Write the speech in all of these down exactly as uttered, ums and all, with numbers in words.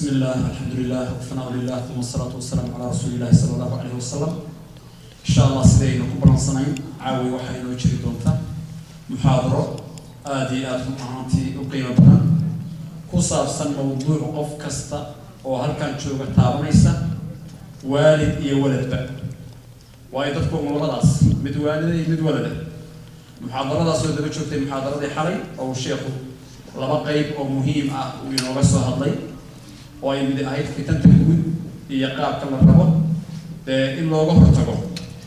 بسم الله الحمد لله والثناء لله ثم الصلاة والسلام على رسول الله صلى الله عليه وسلم. إن شاء الله سيدنا كبرنا صنعين عاوي وحين وجري دونتا محاضرة آدي آدم أهانتي وقيمة بنا كوسا سن موضوع قف كستا وهل كان شوقة تابنيسا والد إيه ولد بقى وايدتكم ولداس مد والد مد ولده محاضرة داس وده بتشوفتي محاضرة دي حري أو شيخ لما قيب أو مهم أو ينوغسوا هذلي وأي من هاي فتن تقول يقاب كلا ربع إن لوجه رتقو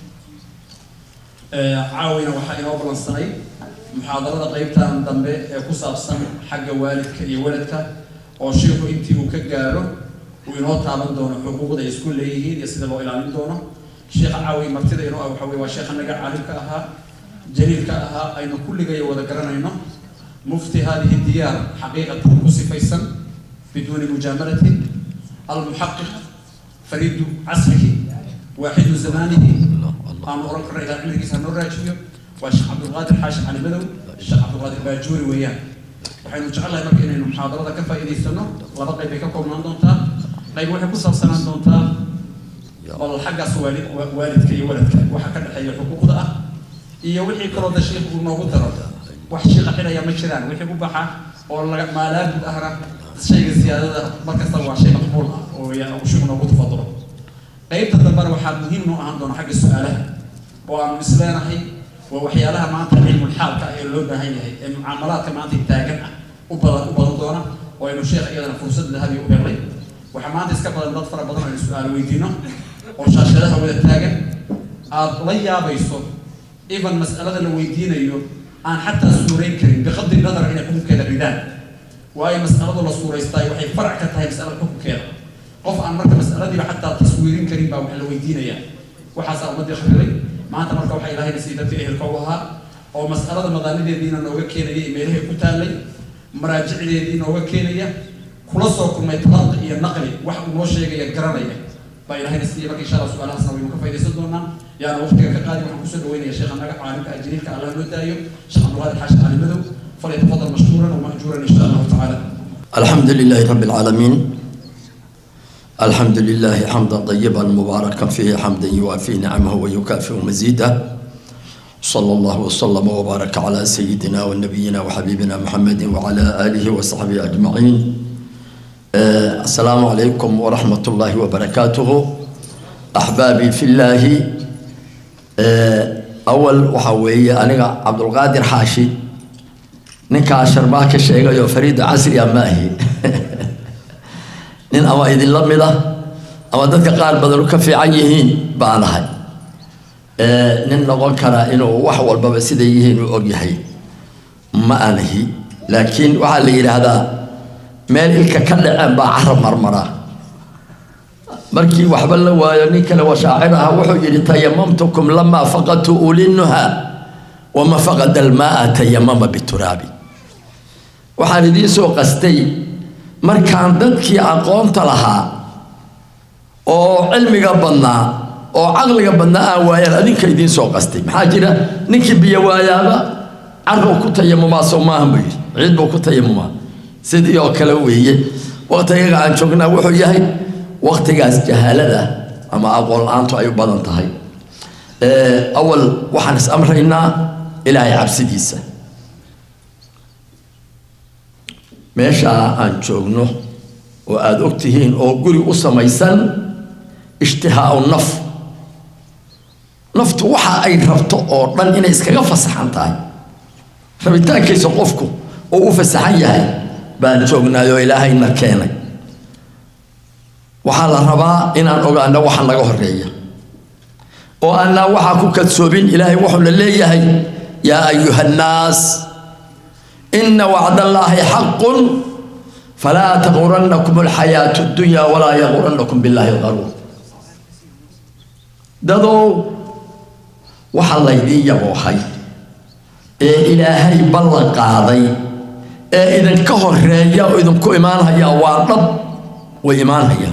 عاونا وحينا وبلنصني محاضرة قيبتها من ضمن كوسا بسم حق والدك يولدك أو شيخ أنتي وكجاره وينوط عمل دونه حقوق ده يسكن ليه يصير الله إلى دونه شيخ عاوي مرتدى إنه أو حوي وشيخ نجع عليك أها جليل كأها أين كل جاي وذكرنا إنه مفتي هذه الديار حقيقة كوسي فيصل بدون مجاملة المحقق فريد عصره واحد زمانه أنا أركر إلى علمك سنراجعه والشيخ عبد القادر حاشم علي بدو الشيخ عبد القادر باجوري وياه وحين نجعلها ممكن إنه محاضرة كفى إذا سنة ورقي بكم من دونتا لا يروح يقصر سنة دونتا والله حق سوالد والدك يولدك وحكى الحي حقوق ده إيه وحي كرود الشيخ والموجود ترى وحشي قحينا يا مشران وحي ببحة والله ما لا بد أهرا شيء زيادة مركز طوع شيء مقبول ويا وشو موجود فضله قيبت الدبر وحد مهم إنه عندنا حق السؤال وعن مسلنا هي ووحيالها ما تعلم الحال كأيلونا هي هي معاملات كمان تتاجنا وبلا وبلا وإنه الشيخ أيضا فرصة لهذه أبري وحماد إسكابل الضفر بدنا السؤال ويدينا وشاشة لها ولا تاجن أضليا بيصو إيفن مسألة اللي ويدينا يو عن حتى السورين كريم بغض النظر أن يكون كذا بدان وهي مسألة الله السوري استاي وحي فرع كتها مسألة حكم كذا قف عن مركب مسألة دي حتى تصويرين كريم بقى وحلو ويدينا يعني وحاسة مدي خبري ما أنت مركب وحي إلهي نسيدتي إيه القوها أو مسألة المظالم دينا نوجا كينيا إيميله كتالي مراجع دينا نوجا كينيا خلاصة كل ما يتلاقى هي النقل واحد من وشيء يجرنا فإلهي نسيبك إن شاء الله سؤال حسنا ويمكن فيدي صدقنا يعني وقتك كقاضي وحكوسة وين يا شيخ أنا عارف أجريك على نودايو شيخ عبد القادر حاشم علي بدو فليتفضل مشكورا ومأجورا إن شاء الله تعالى. الحمد لله رب العالمين. الحمد لله حمدا طيبا مباركا فيه حمدا يوافي نعمه ويكافئ مزيدا. صلى الله وسلم وبارك على سيدنا ونبينا وحبيبنا محمد وعلى آله وصحبه أجمعين. أه السلام عليكم ورحمة الله وبركاته. أحبابي في الله. أه أول وحوي أنا عبد القادر حاشي نكا شرباك الشيخ يو فريد عصري أماهي نين أما إذن لمده أما دتك قال بدلو كفي عيهين بانهاي أه نين نقول كرا إنه وحول بابا سيديهين وأريحي ما أنهي لكن وحالي هذا مال إلك كل عام بعرب مرمرة مركي وحبل وينيك لو شاعرها وحجر تيممتكم لما فقدت أولينها وما فقد الماء تيمم بالتراب وحالدي سوق استي مركان ددكي aqoonta lahaa oo cilmiga badnaa oo aqliga badnaa waayeen adinka idin soo qastay maxaa jira ninkii biyo waayaaba arro ku tayamuma Soomahan bay ciid buu ku tayamuma sidii oo kale weeye waqtiga aan joognaa wuxuu yahay waqtigaas jahaalada ama aqoon la'aantu ay badan tahay ee awal waxaan is amraynaa ilaahay cabsidiisa meesha aan joogno oo aad ogtihiin oo guri u samaysan ishtihaa naf naftu waxa ay rabto oo dhan inay iskaga fasaxan tahay rabitaankiisa qofku oo u fasaxan yahay baan joognaayo ilaahayna keenay waxa la rabaa inaan ogaano waxa naga horeeya oo aan waxa ku kadsoobin ilaahay wuxuu la leeyahay yaa ayuhan naas إن وعد الله حق فلا تغرنكم الحياة الدنيا ولا يغرنكم بالله الغرور دادو وحلا يدي يبوحي إيه إلهي بلغ قاضي إيه إذن كهر ريا وإذن كو إيمانها يا وارب وإيمانها يا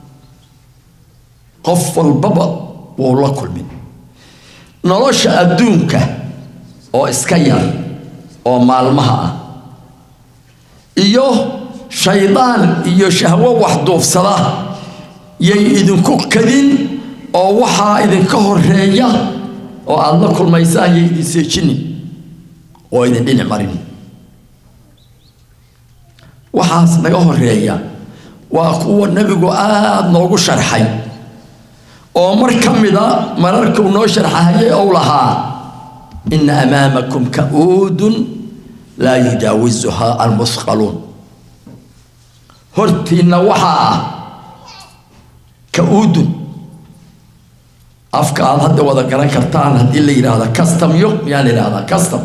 قف البابا والله كل من نرش أدونك أو إسكير oo maalmaha ah iyo شيطان iyo shahwo wax duufsada yay idinku kadin oo waxa idinka horeeya oo aad la kulmaysaan yay idin seejini oo idin dhinac marin waxaas naga horeeya waa kuwa nabigu aad noogu sharxay oo mar kamida mararku noo sharxay oo lahaa in amaamakum ka'udun la yujawizuha al-musqalun hortiina waxaa ka'udun afka aad hadda wada garan kartaan haddii la yidhaahda custom yo miyaa la yidhahdaa custom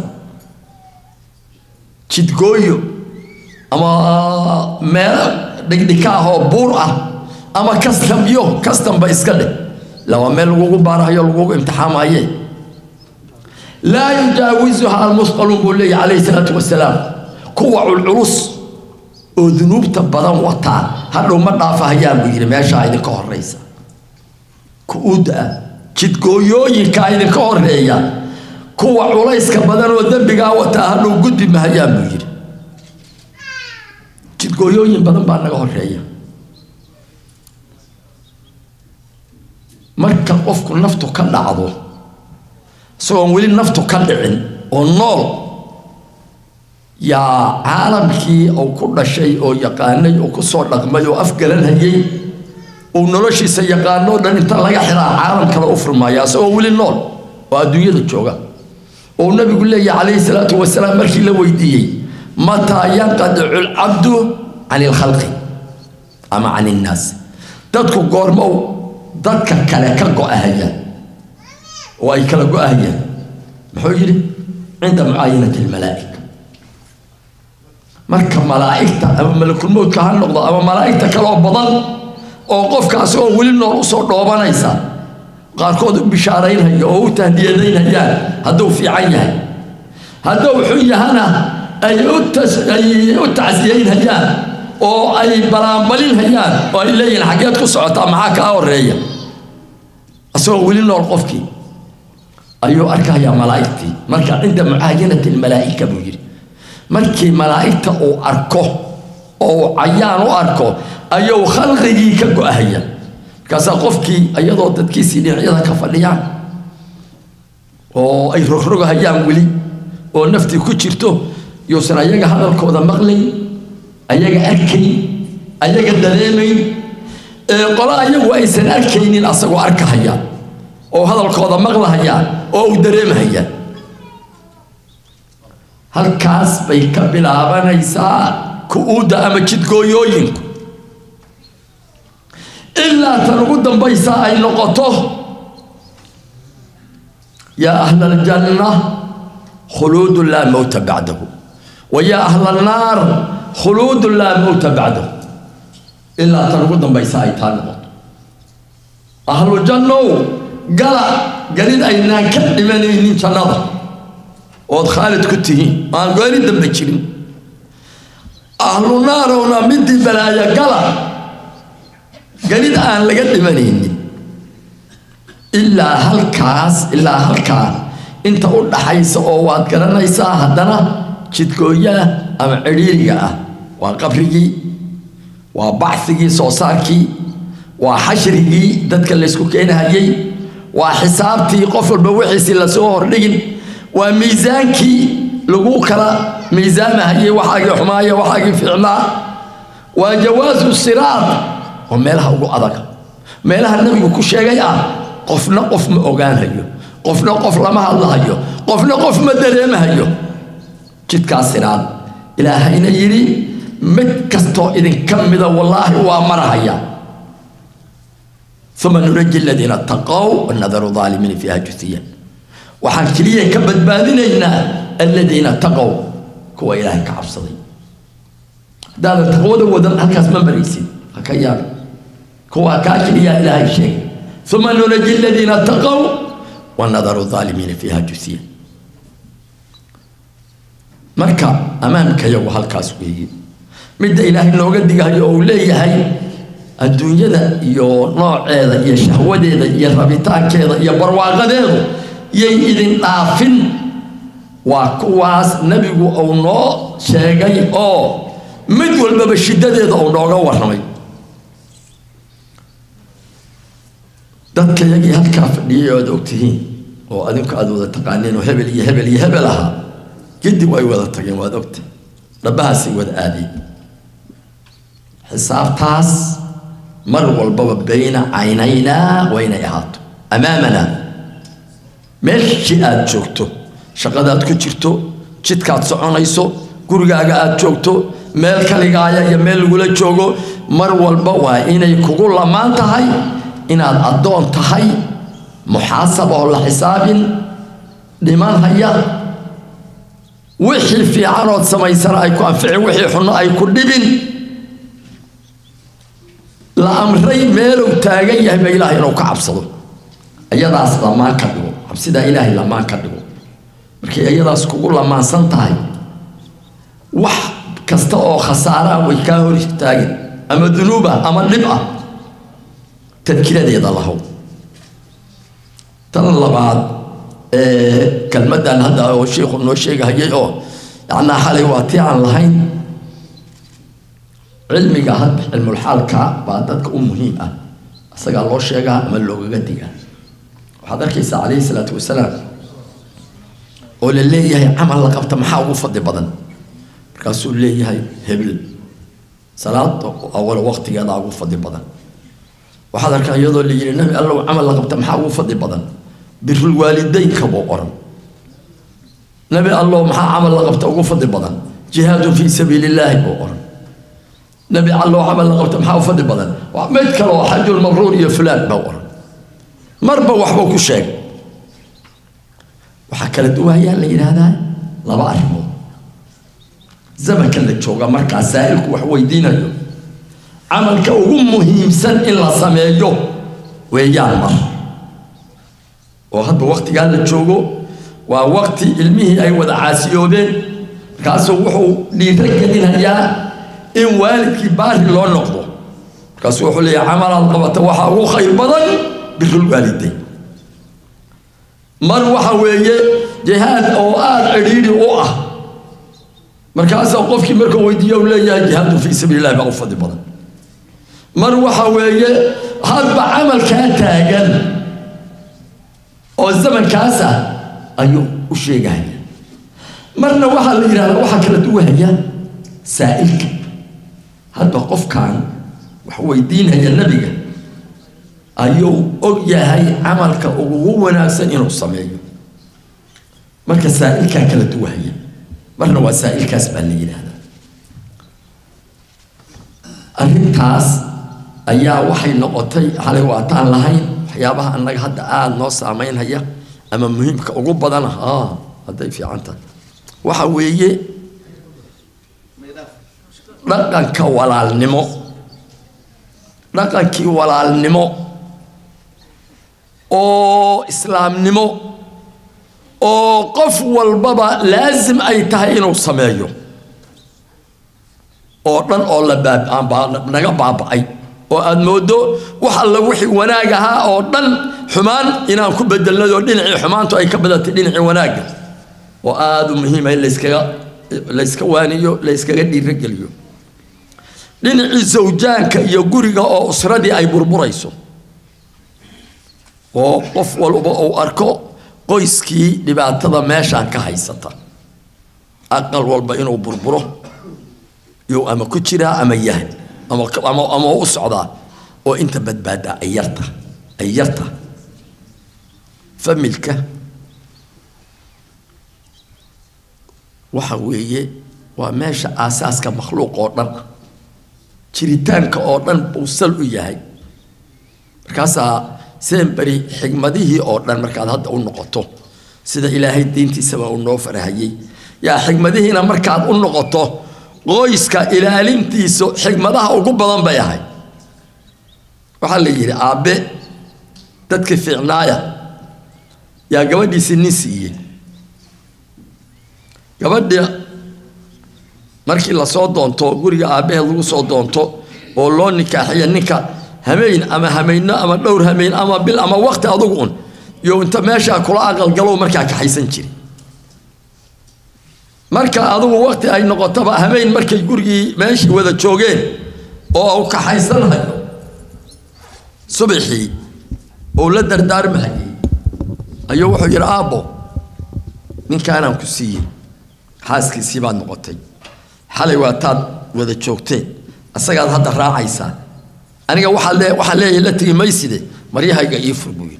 jidgooyo ama meel dhigdhika ah oo buur ah ama custom yo custom ba iska dheh laba meel lagugu baarahayo lagugu imtixaamaye laa yujaawizuha almusqaluun buu leeyahy calayhi salaatu wasalaam kuwa culculus oo dunuubta badan wataa hadhow ma dhaafahayaan buu yidhi meeshaa idinka horreysa ku-uda jidgooyooyinka idinka horreeya kuwa culayska badan oo dembigaa wataa hadhow gudbi mahayaan buu yidhi jidgooyooyin badan baa naga horreeya marka qofku naftu ka dhacdo isagoon weli naftu ka dhicin oo nool yaa caalamkii uu ku dhashay oo yaqaanay oo ku soo dhaqmay oo afgaranayay oo noloshiisa yaqaano dhan inta laga xiraa caalam kale u furmaya isagoo weli nool oo adduunyada jooga oo nabigu leeyahay calayhi salaatu wasalaam markii la weydiiyey mataa yanqadicu alcabdu cani alkhalqi ama cani innaas dadku goormow dadka kale ka go-ahaya oo ay kala go-ahayaan muxuu yidhi cinda mucaayinati almalaa'ika marka malaa'igta ama malakul mawdka ha noqdo ama malaa'igta kale oo badan oo qofkaasi oo weli nool usoo dhoobanaysa qaarkood u bishaaraynaya oo u tahdiyadaynayaan hadduu fiican yahay hadduu xun yahana ay u tacsiyaynayaan oo ay balaanbalinayaan oo ay leeyihin xaggeed ku socotaa maxaa kaa horreeya asagoo weli nool qofkii ayuu arkayaa malaa'igtii marka cinda mucaayinati almalaa'ika buu yidhi markii malaa'igta uu arko oo cayaan u arko ayuu khalqigii ka go-ahaya markaasaa qofkii iyadoo dadkiisii dhinacyada ka fadhiyaan oo ay rogrogahayaan weli oo naftii ku jirto yuusan ayaga hadalkooda maqlayn ayaga arkayn ayaga dareemayn qola ayagu aysan arkaynin asagoo arkahaya oo hadalkooda maqlahayaan oo uu dareemahayaan halkaas bay ka bilaabanaysaa ku-uudda ama jidgooyooyinku ilaa tan ugu dambaysa ay noqoto yaa ahla aljanna khuluudun laa mawta bacdahu wa yaa ahla annaar khuluudun laa mawta bacdahu ilaa tan ugu dambaysa ay taa noqoto ahlu jannow gala galid aynaan ka dhimanaynin jannada ood khaalid ku tihiin aan gooni dambe jirin ahlu naarowna midii balaaya gala galid aan laga dhimanaynin ilaa halkaas ilaa halkaa inta u dhaxaysa oo waad garanaysaa haddana jidgooyaha ama cidhiiriga ah waa qabrigii waa bacsigii soo saarkii waa xashrigii dadka laysku keenahayay waa xisaabtii qof walba wixiisii lasoo hordhigin waa miisaankii lagu kala miisaamahayay waxaagii xumaaya waxaagii ficnaa waa jawaasu siraad oo meelaha ugu adag meelaha nabigu ku sheegay ah qofna qof ma ogaanayo qofna qof lama hadlahayo qofna qof ma dareemahayo jidkaas siraad ilaahayna yidhi mid kastoo idinka mida wallaahi waa marahaya ثم ننجي الذين اتقوا ونذر الظالمين فيها جثيا وحن كليه كبد بادنا الذين اتقوا كوا إلهي كعبصدي دار التقوى ودن هكاس من بريسي هكيان كوا كاكل يا إلهي شيء ثم ننجي الذين اتقوا ونذر الظالمين فيها جثيا مركا أمامك يا هالكاس ويجي مد إلهي لو قد جاي أولي هاي adduunyada iyo nooceeda iyo shahwadeeda iyo rabitaankeeda iyo barwaaqadeedu yay idin dhaafin waa kuwaas nabigu uu noo sheegay oo mid walba shidadeeda oo nooga warramay dadka yagii halkaa fadhiyay oo ogtihiin oo adinku aad wada taqaaneen oo hebel iyo hebel iyo hebel aha jiddi way wada tageen waad ogtay dhabahaasi wada aadeen xisaabtaas mar walba bayna aynayna wayna ahaato amaamana meeshii aad joogto shaqadaad ku jirto jidkaad soconayso gurigaaga aad joogto meel kaligaaya iyo meel lagula joogo mar walba waa inay kugu lamaan tahay inaad adoon tahay muxaasaba oo la xisaabin dhiman haya wixii fiican oo samaysan ay ku anfici wixii xun ay ku dhibin la amray meel uu taagan yahay ma ilaahay inuu ka cabsado ayadaas lamaan ka dhigo cabsida ilaahay lamaan ka dhigo markii ayadaas kugu lamaansan tahay wax kasta oo khasaara way ka hor istaagin ama dunuuba ama dhib ah tadkiiradeeda lahow tan labaad ee kalmadan hadda oo sheekhu noo sheegayay oo yacni xalay waa tii aan lahayn cilmiga hadda cilmul xaalka baa dadka u muhiim ah asaga loo sheegaa ama loogaga digaa waxaad arkaysaa calayhi salaatu wasalaam oo la leeyahay camal la qabta maxaa ugu fadli badan markaasuu leeyahay hebel salaad awal waqtigeeda ugu fadli badan waxaad arkaa iyadoo la yiri nabi allah camal la qabta maxaa ugu fadli badan birrul waalidaynka buu oran nabi allah maxaa camal la qabta ugu fadli badan jihaadu fi sabiilillaahi buu oran nabi allah camal la qabta maxaa ugu fadli badan waa mid kale oo xajul mabruur iyo fulaan buu oran marba waxba ku sheeg waxa kala duwayaan la yiraahdaa laba arrimood zamanka la jooga marka saa'ilku wax weydiinayo camalka ugu muhiimsan in la sameeyo weeyaan mar oo hadda waqtiga la joogo waa waqti ilmihii ay wada caasiyoobeen kaasoo wuxuu dhiirigelinayaa in waalidkii baari loo noqdo kaasoo wuxuu leeyahay camal qabata waxa ugu khayr badan birrul waalidayn mar waxa weeye jihaad oo aad cidhiidhi u ah markaasoo qofkii markuu weydiiyo uu leeyahay jihaadu fi sabiilillaahi baa u fadli badan mar waxa weeye hadba camalkaa taagan oo zamankaas ah ayuu u sheegaya marna waxaa la yidhahdaa waxaa kala duwahaya saa'ilka hadba qofkan wax weydiinaya nabiga ayuu og yahay camalka ugu wanaagsan inuu sameeyo marka saa'ilkaa kala duwahaya marna waa saa'ilkaas baa la yidhahdaa arrintaas ayaa waxay noqotay xalay waataan lahayn waxyaabaha annaga hadda aada noo saameynhaya ama muhiimka ugu badan ah hadday fiican tahay waxa weeye dhaqanka walaalnimo dhaqankii walaalnimo oo islaamnimo oo qof walbaba laazim ay tahay inuu sameeyo oo dhan oo la baab naga baaba'ay oo aad moodo wax alla wixii wanaag ahaa oo dhan xumaan inaan ku bedelnado dhinacii xumaantu ay ka badatay dhinacii wanaaga oo aad u muhiim ah la iskaga la iska waaniyo la iskaga dhiirigeliyo dhinacii zawjaanka iyo guriga oo usradii ay burburayso oo qof walba uu arko qoyskii dhibaatada meeshaan ka haysata aqal walba inuu burburo iyo ama ku jira ama yahay ama ama ama u socdaa oo inta badbaada ay yarta ay yarta familka waxa weeye waa meesha aasaaska makhluuq oo dhan jiritaanka oo dhan buu sal u yahay markaasaa semberi xigmadihii oo dhan markaad hadda u noqoto sida ilaahay diintiisaba uu noo farahayay yaa xigmadihiina markaad u noqoto qoyska ilaalintiisa xigmadaha ugu badan bay ahay waxaa la yidhi aabe dadka fiicnaaya yaa gabadhiisii nin siiyey gabadha markii lasoo doonto guriga aabaheed lagu soo doonto oo loo nikaaxiya ninka hameen ama hameyno ama dhowr hameen ama bil ama waqti adugu un iyo inta meesha kula aqal galow markaa ka haysan jiray marka adigu waqti ay noqotaba habeen markay gurigii meeshii wada joogeen oo uu ka haysanayo subaxii oo la dardaarmahay ayuu wuxuu yiri aabo ninkaan ku siiyay xaaskiisii baa noqotay xalay waa taad wada joogteen asagaad hadda raacaysaa aniga waxa lee waxa leeyahay la tigi mayside maryahayga ii furbuuyin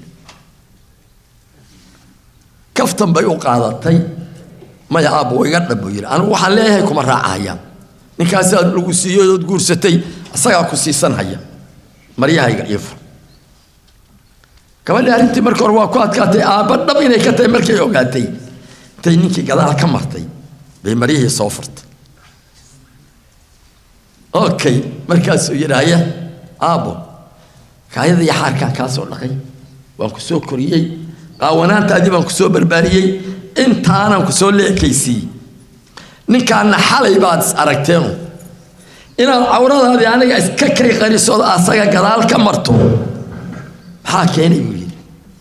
kaftan bay u qaadatay maya aabo iga dhabo yiri anigu waxa leeyahay kuma raacaya ninkaas aad lagu siiyay oo guursatay asaga ku siisan haya maryahayga ii fur gabadha arintii markii hore waa ku adkaatay aaba dhab inay ka tahay markay ogaatay tay ninkii gadaal ka martay bay maryihii soo furtay okay markaas uu yiraahdo aabo kaayada iyo xarkan ka soo dhaqay waan ku soo koriyay qaawanaantaadii baan ku soo barbaariyay intaanan ku soo leekaysi ninkaan xalay baad aragteen inaad awradaadii aniga iska kay qariso asaga gadaal ka marto maxaa keenay buu yiri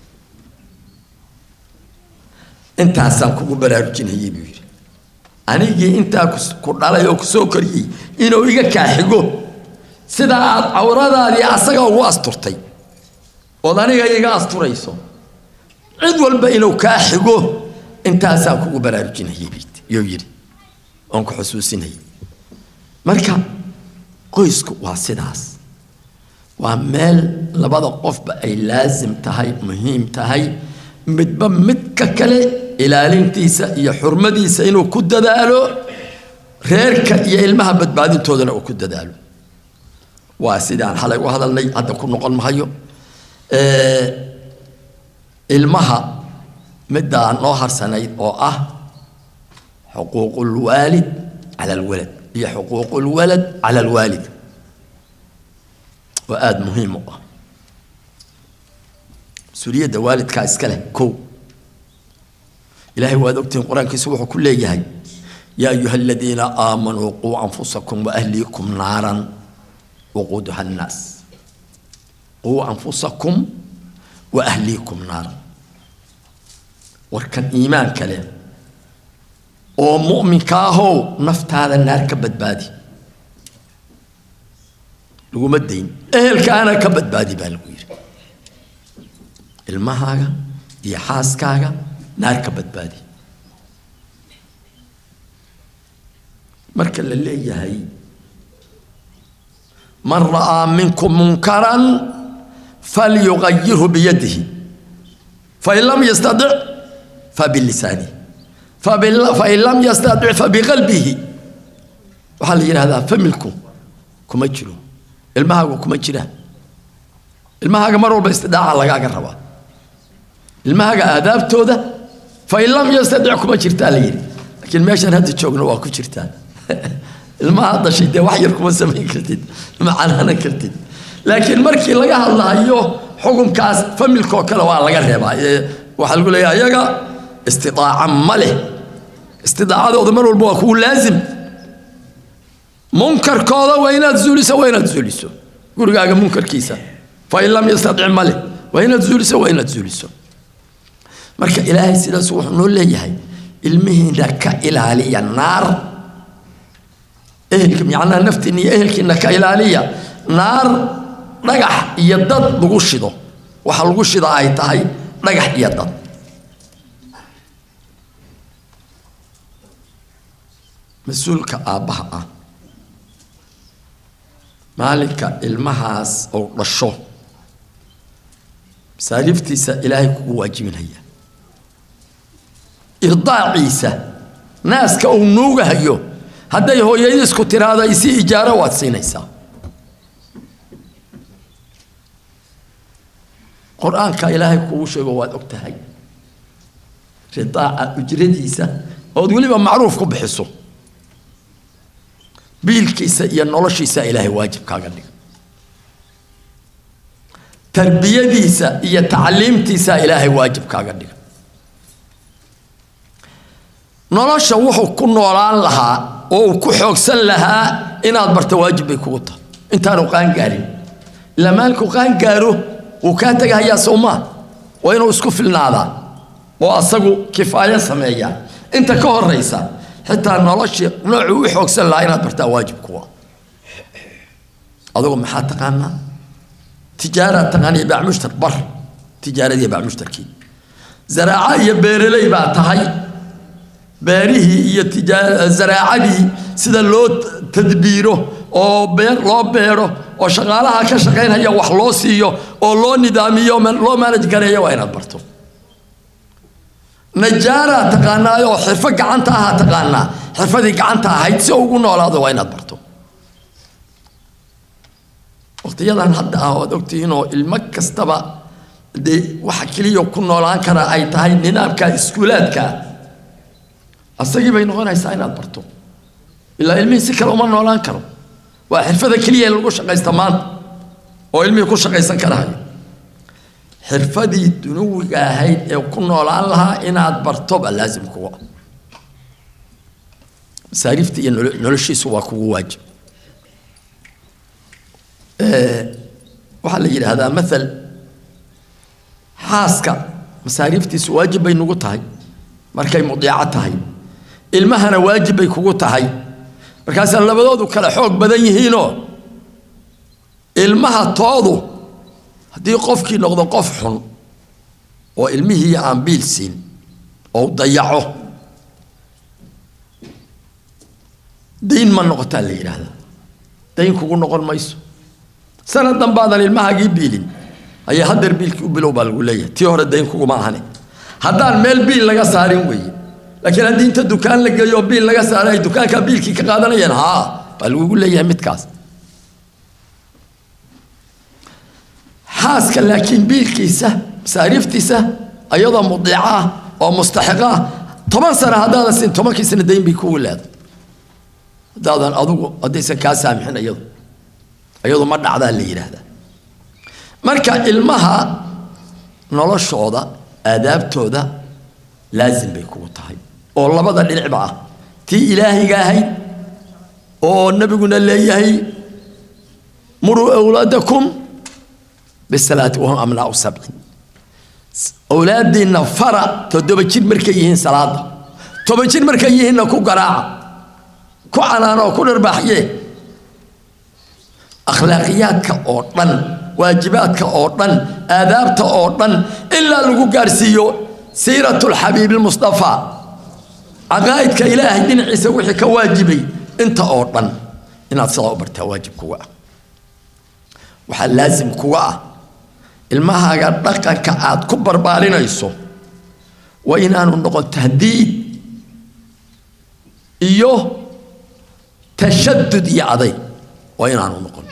intaasaan kugu baraarujinayay buu yiri anigii intaa ku dhalay oo ku soo koriyay inuu iga kaaxigo sida aad awradaadii asaga ugu asturtay oo aniga iga asturayso cid walba inuu kaaxigo intaasaan kugu baraarujinayay iyo yiri aan ku xusuusinayay marka qoysku waa sidaas waa meel labada qofba ay laazim tahay muhiim tahay midba midka kale ilaalintiisa iyo xurmadiisa inuu ku dadaalo reerka iyo ilmaha badbaadintoodana uu ku dadaalo waa sidaan xalay u hadalnay hadda ku noqon mahayo ee ilmaha midda noo harsanayd oo ah xuquuqul waalid ala alwalad iyo xuquuqul walad ala alwaalid وآد مهم سوريا دوالد كاسكله كو إلهي وادوكتين قرآن كيسوح كل يهي يا أيها الذين آمنوا قوا أنفسكم وأهليكم نارا وقودها الناس قوا أنفسكم وأهليكم نارا وكان إيمان كلام ومؤمن كاهو نفت هذا النار كبد بادي لقوم الدين إهل كأنا كبد بادي بالغير المهاجة يحاس كاجا نار كبد بادي مركل اللي هي من رأى منكم منكرا فليغيره بيده فإن لم يستطع فبلسانه فإن لم يستطع فبقلبه وحال هذا فملكم كما تجروا المهاجة كما تجرا المهاجة مرة باستدعاء الله قربا المهاجة آداب تودا فإن لم يستطع كما تجرتا لين لكن ماشان هذا تشوقنا واكو تجرتان المهاجة شيء ده وحير كما سمين كرتين معنا أنا كرتين لكن مركي لقاها الله أيوه حكم كاس فملكو كلا والله قربا وحال يقول يا يجا استطاعة ماله استطاعة هذا مرة البواكو لازم منكر كذا وين تزوليسه وين تزوليسه قول قاعد منكر كيسة فإن لم يستطع ماله وين تزوليسه وين تزوليسه مركا إلهي سيدا سوح نقول له هاي المهن لك إلهي النار إهلكم يعني نفتي إني إهلك إنك إلهي نار رجح يدد بقشده وحل قشده أي تاي رجح يدد مسؤول كأبها مالك المهاس أو رشو سالفتي إلهي كواجب هي إرضاء عيسى ناس كأنوجه هيو هذا هو يسكو ترى هذا يسي إجارة واتسينيسا قرآن كإلهي كوش جواد أكتهاي رضاء أجرديسا أو تقولي معروف كم بحسه biilkiisa iyo noloshiisa Ilaahay waajib kaaga dhig tarbiyadiisa iyo tacliimtiisa Ilaahay waajib kaaga dhig nolosha wuxuu ku noolaan lahaa oo ku xoogsan lahaa inaad barto waajib bay kugu tahay intaan qaan gaarin lamaalku qaan gaaro oo ka tagaya Soomaa waa inuu isku filnaada oo asagu kifaaya sameeyaa inta ka horeysa حتى نولشي نوع وحوق سلا إن برتا واجب كوا أضو محات تقانا تجارة تقاني بيع مشتر بر تجارة دي بيع مشتركين زراعة يبيرلي بعتهاي باريه هي تجارة زراعة دي سيدا لو تدبيره أو بير لو بيره أو شغالها كشغالين هي وحلوسيو أو لو نظاميو من لو مانج كريه وين برتو نجارة تقانا أو حرفة عنتها تقانا حرفة دي عنتها هاي تسوقون ولا هذا وين برتو وقت يلا نحد أهود وقتينو المكس تبع دي وحكيليو كنا لان كرا أي تهاي ننام كإسكولات كا أصدقي بينهون هاي ساينات برتو إلا علمي سكر ومن لان كرو وحرفة كلية اللي قش قيس تمان وعلمي قش قيس كراهي حرفة دي دنوجا هاي وكنا لان لها إن عاد برتو لازم كوا سعرفتي إنه نلشي سوا كوا واجب أه وحلا يجري هذا مثل حاسكا مساريفتي واجب بين نقطهاي مركي مضيعتهاي المهنة واجب بيكوتهاي مركاس لبدودو كلا حوق بدن يهينو المها طادو هدي قفكي نقض قف حن وإلمه هي عن بيلسين أو ضيعه دين من نقطة اللي هذا دين كوكو نقول ميسو سنة بعد المها جيب بيلين هي هدر بيلك وبلو بالقولية تيهر الدين كوكو معهني هذا الميل بيل لقى سارين وي لكن هدي انت الدكان لقى يو بيل لقى سارين دكان كبيلك كقادنا ينها بالقولية متكاس حاسك لكن بيلك سه ساريفتي سه أيضا مضيعة أو مستحقة طبعا سنة هذا السن طبعا كي سنة دين بيكون هذا هذا أضو أديس كاسام حين أيضا أيضا مرة على اللي هذا marka ilmaha noloshooda aadaabtooda laazim bay kugu tahay oo labada dhinacba ah tii ilaahiga ahayd oo nabiguna leeyahay muru awlaadakum bisalaati wa hum amna'u sab'in awlaadina fara toddoba jir markay yihiin salaada toban jir markay yihiin ku garaaca ku canaano ku dharbaaxye akhlaaqiyaadka oo dhan واجباتك أوردن آدابك أوردن إلا لو قارسيو سيرة الحبيب المصطفى عقائدك إلهي دين عيسى وحيك واجبي أنت أوردن إن أتصلا أبرتها واجب كوا وحال لازم كوا المها قردك كعاد كبر بالنا يسو وإن أنا نقول تهديد إيوه تشدد يا عضي وإن أنا نقول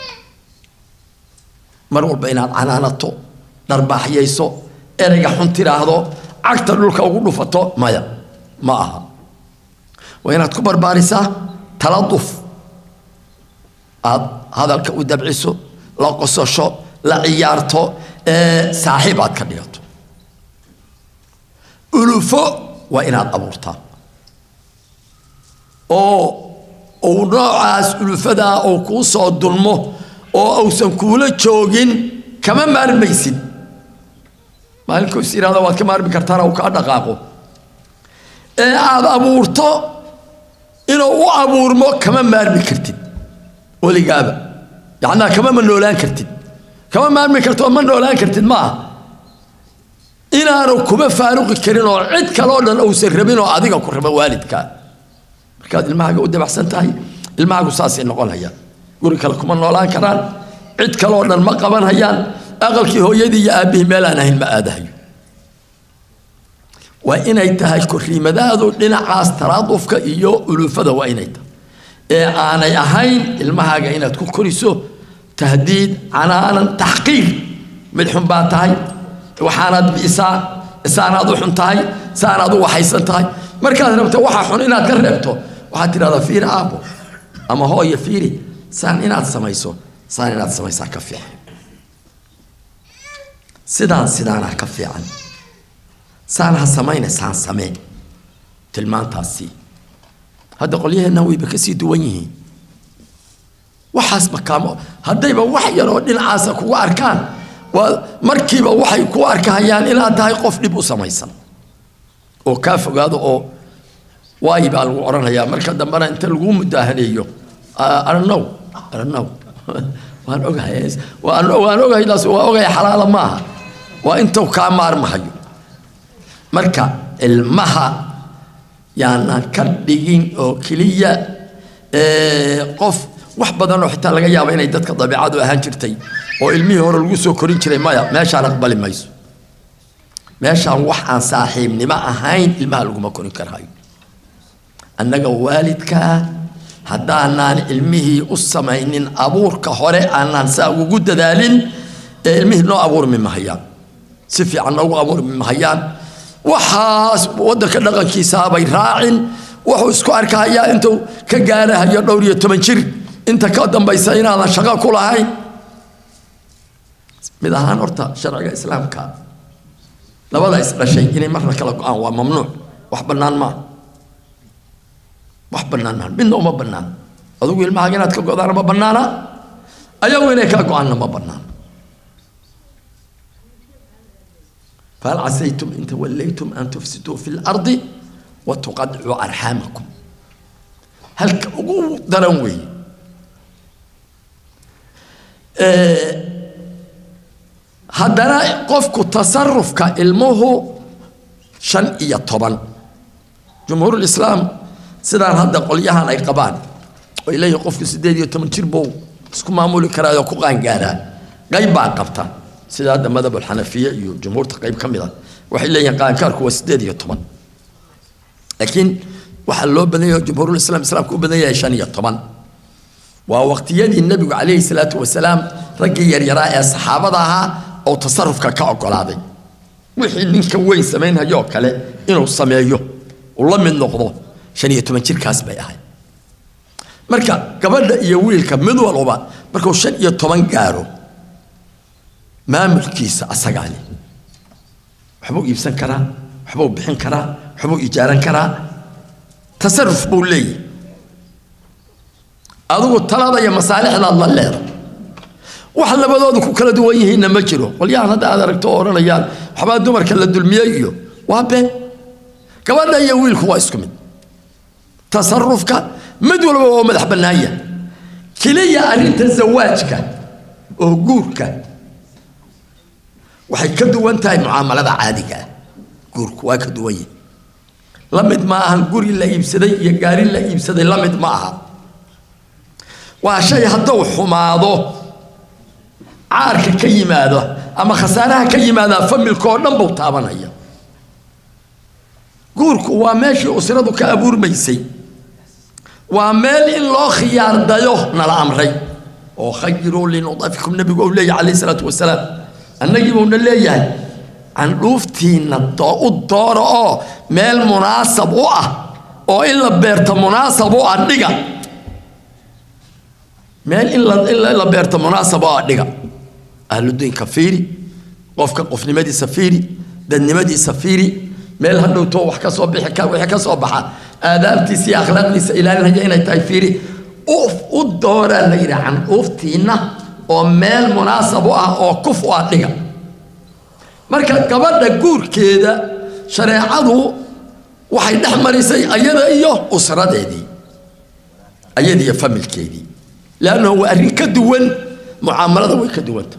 مرور بينات عنانته درباح يسو إرجع حنتي هذا أكثر لك أقول فتو مايا معها وهنا تكبر بارسة تلطف هذا الكود بعيسو لا قصة شو لا عيارته اه صاحبات كرياته ألوفو وإن أبورتا أو أو نوعاس ألوفدا أو كوسو الظلمه oo awsan kuula joogin kama maarmaysid maalku sirada waad ka maarmi kartaa oo ka dhaqaaqo ee aad abuurto inuu u abuurmo kama maarmi kartid waligaaba yaana kama ma noolaan kartid kama maarmi karto ma noolaan kartid ma inaanu kuma faaruqi karin oo cid kale oo dhan oo sarrabin oo adiga ku raba waalidka markaad ilmahaaga u dabacsan tahay ilmahaagu saas ay noqonayaan guri kale kuma noolaan karaan cid kale oo dhan ma qaban hayaan aqalkii hooyadii iyo aabihii meel aan ahayn ma aadahayo waa inay tahay korriimadaadu dhinacaas taraadufka iyo ulufada waa inay tahay ee aanay ahayn ilmahaaga inaad ku koriso tahdiid canaanan taxqiir mid xun baa tahay waxaanaad biisaa isaanaad u xun tahay saanaad u waxaysan tahay markaad rabto waxa xun inaad ka reebto waxaad tidhahdaa fiir aabo ama hooyo fiiri سان إناد سمايسو سان إناد سمايسا كفي عن سدان سدان كفي عن سان هسماينا سان سمين تلمان تاسي هذا قوليه النووي بكسي دوانيه وحسب كامو هذا يبقى وحي يرون عاسك وأركان ومركبة وحي كو أركان إلى داي قف لبو سمايسا وكاف هذا أو واي بقى القرآن يا مركز دمنا أنت القوم مداهنيو أنا نو أنا نو وأنا أقول وأنا وأنا أقول إذا سوى أقول حلال ما وأنتوا كامار محيو مركز المها يعني كردين أو كلية قف وحبضنا حتى لقى يا بين يدك طبيعة وهانجرتي وعلمي هو الوسو كورين شري مايا ماشي على قبل مايسو ماشي عن وحن صاحب نما هاين المال لقوا ما كورين كرهاي أنك والدك هذا أن علمه السماين أبور كهراء أن نسا وجود دالين علمه نو أبور من مهيان سفي عن نو أبور من مهيان وحاس ودك لقى كيساب راعٍ وحوسكو أركايا أنتو كجاره يا دوري تمنشر أنت قدام بيسين على شقة كلها هاي مدهان أرتا شرع الإسلام كا لا ولا يسمى شيء إني مرة كلا قان وممنوع وحبنان ما وحبنان ما بينه ما بنان أذوق المعجنات كقدار ما بنانا أيوة إنك قان ما بنان فهل عسيتم إن توليتم أن تفسدوا في الأرض وتقطعوا أرحامكم هل كأقول دروي أه هذا قفك تصرف كإلمه شنئية طبعا جمهور الإسلام سيدان هذا قليها على قبان وإليه قفك سيدي يتمنشر بو سكو معمول كرايا وكوغان قارا غيبا قبطا سيدان مذهب الحنفية جمهور تقريب كاملة وحيليه قان كاركو وسيدي يتمن لكن وحلو بدنيا جمهور الإسلام الإسلام كو بدنيا شانية طبعا ووقت يدي النبي عليه الصلاة والسلام رجي يرى صحابتها أو تصرف كأقول هذا وحين نك وين سمينها يو كله إنه سميه والله من نقضه شانية تمشي كاسبة هاي مركا قبل يويل كمدو الغباء مركا شانية طبعا قارو ما ملكيس أسقالي حبوا يبسن كرا حبوا بحين كرا حبوا إيجارا كرا تصرف بولي أدو الطلبة يا مصالح الله لير وحلا بدودك كلا دويه إن مجرو واليان هذا هذا ركتور ريال حبا دمر كلا دلمية وابن كمان يويل كويسكم تصرفك مدول ومدح بالنهاية كلية أريد زواجك وجورك وحيكدوا وانت معاملة عادية جورك واكدويه لمد معها الجوري اللي يبسدي يجاري اللي يبسدي لمد معها وعشان هدو حماضه عارك كي ماذا أما خسارها كي ماذا فم الكون نبو طابنا هي جورك وماشي أسرده كأبور ميسي وعمال الله خيار دايوه نلا أمري وخيروا لنضيفكم النبي قول لي عليه الصلاة والسلام النبي قول لي عن روفتين الدار أو مال مناسب وآه أو إلا بيرت مناسب وآه دقة مال إلا إلا إلا بيرت مناسب وآه دقة أهل الدين كفيري قفك قف نمدي سفيري دن نمدي سفيري مال هنو تو وحكا صوب حكا وحكا صوبها آدابتي سي أخلاقي سإلان هجينا تايفيري أوف الدار اللي عن أوفتين أو مال مناسب وآه أو كف وآه دقة marka gabadha guurkeeda shareecadu waxay dhaxmarisay ayada iyo usradeedii ayada iyo familkeedii laana waa arin ka duwan muaamalada way ka duwanta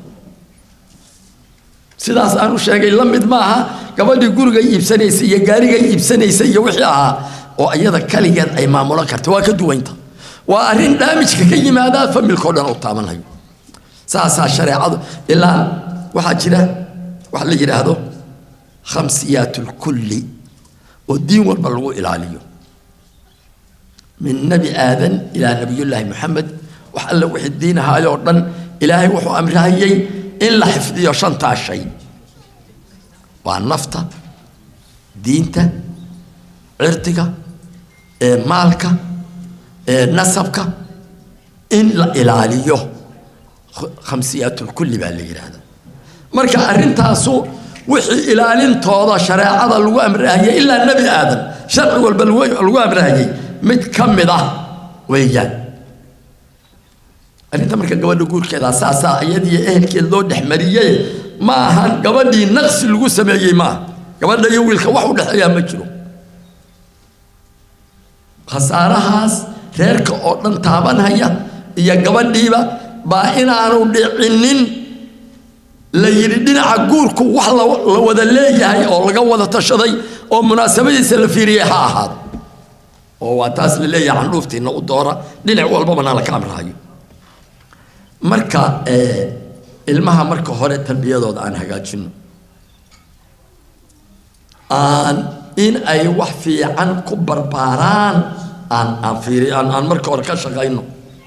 sidaas aanu sheegay la mid maaha gabadhii guriga iibsanaysa iyo gaariga iibsanaysa iyo wixii ahaa oo ayada kaligeed ay maamulan karto waa ka duwanta waa arin damage ka yimaada familkoodan u taabanayo saasa shareecadu ilaa waxa jira وحلا يرادو خمسيات الكل والدين والبلغو إلى عليه من نبي آدم إلى نبي الله محمد وحلا وحد الدين هاي أردن إلهي وحو أمرها يي إلا حفظي وشنطة الشيء والنفطة دينته عرتك مالك نسبك إلا إلى عليه خمسيات الكل باللي يرادو marka arintaasu wixii ilaalintooda shariicada lagu amraayay illa nabi aadam sharci walba lagu amraayay mid kamid ah weeyaan arinta marka gabadha guurkeeda asaasa ayadii ehelkeed loo dhaxmariyay ma ahan gabadhii naqsi lagu sameeyay ma gabadha iyo wiilka wax u dhaxeeya ma jiro khasaarahaas reerka oo dhan taabanaya iyo gabadhiiba baa inaanu dhicinin la yiri dhinaca guurku wax la wada leeyahay oo laga wada tashaday oo munaasabadiisa la fiiriyay ha ahaado oo waa taas la leeyahay xandhuuftiina u doora dhinac walba bana la ka amraayo marka ee ilmaha marka hore tarbiyadooda aan hagaajino aan in ay wax fiican ku barbaaraan aan aan fiiri aan aan marka hore ka shaqayno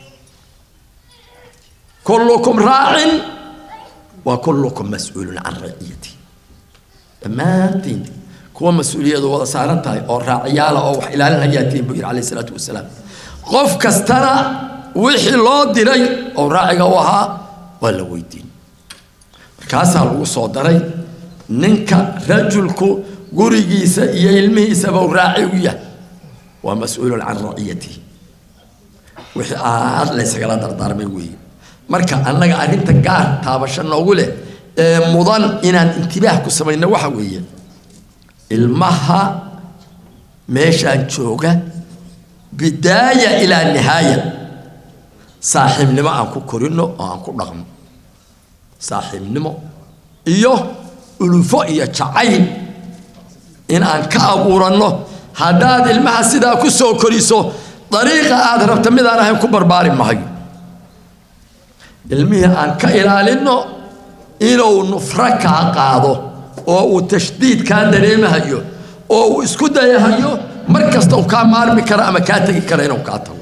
kullukum raa'in wa kullukum mas'uulun an ra'iyati tamaantiin kuwa mas'uuliyadu wada saaran tahay oo raaciyaala oo wax ilaalinaya tiin buu alayhi salaatu wasalaam qof kastana wixii loo diray oo raaciga u ahaa waa la weydiin markaasaa lagu soo daray ninka rajulku gurigiisa iyo ilmihiisa buu raaci u yahay waa mas'uulun an ra'iyati wixii aad la isagala dardaarmay weeye marka annaga arinta gaar taabasho noogu leh ee mudan inaan intibaah ku samayno waxa weeye ilmaha meeshaan jooga bidaaya ilaa nihaaya saaxiibnimo aan ku korino oo aan ku dhaqmo saaxiibnimo iyo ulufo iyo jacayl in aan ka abuurano haddaad ilmaha sidaa ku soo koriso dariiqa aad rabta mid aan ahayn ku barbaari mahayo ilmihii aan ka ilaalino inuu nufra kaa qaado oo uu tashdiid kaa dareemahayo oo uu isku dayahayo mar kasta uu kaa maarmi kara ama kaa tegi kara inuu kaa tago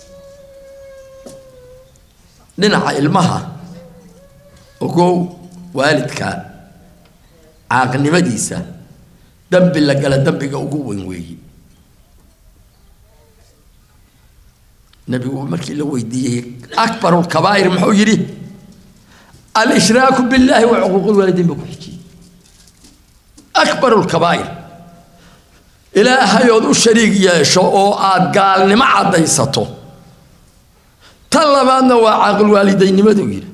dhinaca ilmaha ogow waalidka caaqnimadiisa dambi la gala dambiga ugu weyn weeye nabigu markii la weydiiyay akbar al-kabaa'ir muxuu yiri al-ishraaku billahi wa uquuq al-walidayn ba ku xijiyay akbar al-kabaa'ir ilaahay oo u shariig yeesho oo aad gaalnimo cadaysato talabaadna waa aqal walidaynimadu yiri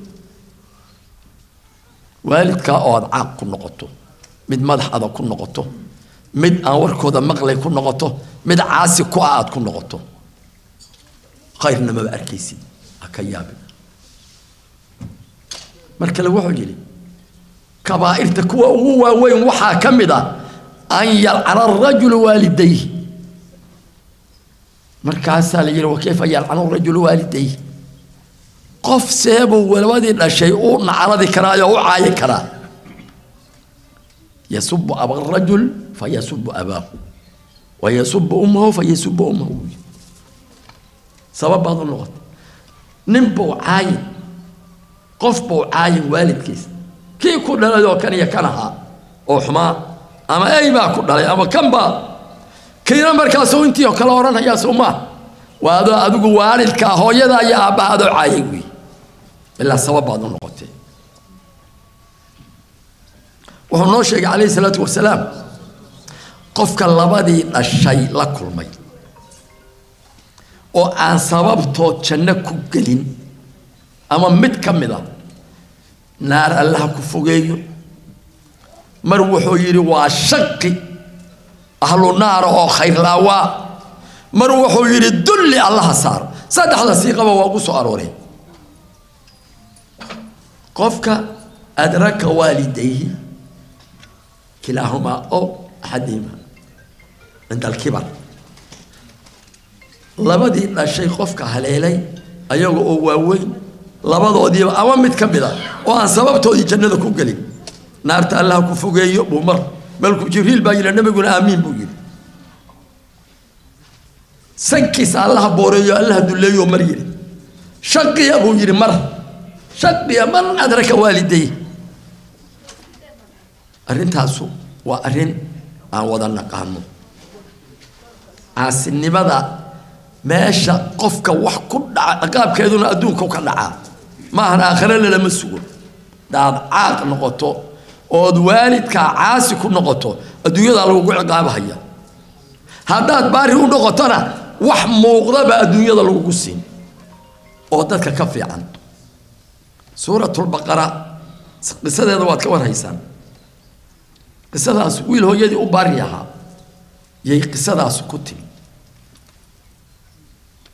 waalidka oo aad caaq ku noqoto mid madaxada ku noqoto mid aan warkooda maqlay ku noqoto mid caasi ku aad ku noqoto khayrna ma arkaysi akayaab marka la wuxuu yiri kabaa'irta kuwa ugu waaweyn waxa kamida an yal'ana ar-rajulu walidayhi markaas la yiri wakayfa yal'ana ar-rajulu walidayhi qof seebo walwadi dhashay oo nacaladi karaayo oo caayi karaa yasubbu aba ar-rajul fayasubbu abahu wa yasubbu ummuhu fayasubbu ummuhu سبب بعض النقط نبو عاين قفبو عاين والد كيس كي كل هذا كان يكنها أو حما أما أي ما كل هذا أما كم با كي نمبر كاسو أنتي وكلا ورنا يا سوما وهذا أدو والد كهو يدا يا أبا هذا عاين إلا سبب بعض النقط وهو نوشك عليه الصلاة والسلام قفك اللبادي الشيء لكل مي oo aan sababto janno ku gelin ama mid kamida naar Allah ku fogeeyo mar wuxuu yiri waa shaqi ahlu naar oo khayr laawa mar wuxuu yiri dulli Allah saar saddexda siiqaba waa ku soo arooreen qofka adraka walidayhi kilahuma oo hadima inta al-kibar labadii dhashay qofka haleelay ayaga oo waaweyn labadoodii ama mid kamida oo aan sababtoodii jannada ku galin naarta Allah ku fogeeyo bumar malku jibriil baa yiri nabiguna aamiin buu yiri sankiis Allah booreeyo Allah duleeyo mar yiri shaqiya buu yiri mar shaqiya man adraka waliday arintaasu waa arin aan wada naqaano aasinimada meesha qofka wax ku dhaca qaabkeeduna adduunka ka dhaca ma aha aakhira la masuul daad caaq noqoto oo waalidka caasi ku noqoto adduunyada lagu ciqaabahaya haddaad baari u noqotona wax muuqda ba adduunyada lagu siin oo dadka ka fiican suuratul baqara qisadeeda waad ka warhaysaan qisadaas wiil hooyadii u baariyaha yay qisadaas ku timi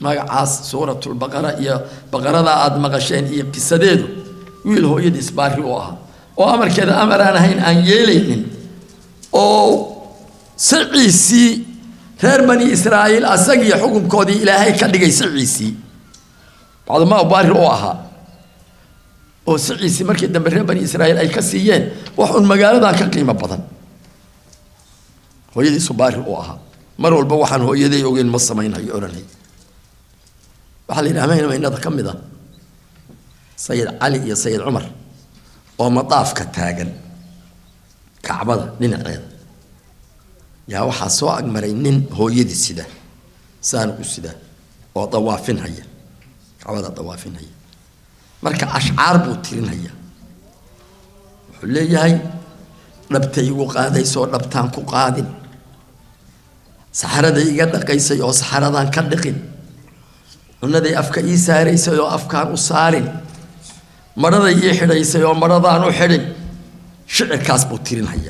magacaas suuratul baqara iyo baqarada aad maqasheen iyo qisadeedu wiil hooyadiis baari u ahaa oo amarkeeda amar aan ahayn aan yeelaynin oo siciisii reer bani israa'iil asagii xukunkoodii ilaahay ka dhigay siciisii bacdama baari u ahaa oo siciisii markii dambe reer bani israa'iil ay ka siiyeen wax un magaaladan ka qiimo badan hooyadiisu baari u ahaa mar walba waxaan hooyaday ogeyn ma samaynayo oranay waxa la yiraahdaa inada kamida sayid ali iyo sayid umar oo madaafka taagan kacbada dhinaceeda yaa waxa soo agmaray nin hooyadii sida saan u sida oo dawaafin haya kacbada dawaafin haya marka ashcaar buu tirinaya wuxuu leeyahay dhabtay ugu qaadayso dhabtaan ku qaadin saxarada iga dhaqaysay oo saxaradan ka dhaqin cunaday afka ii saaraysay oo afkaan u saarin marada ii xidhaysay oo maradaan u xidhin shicirkaas buu tirinaya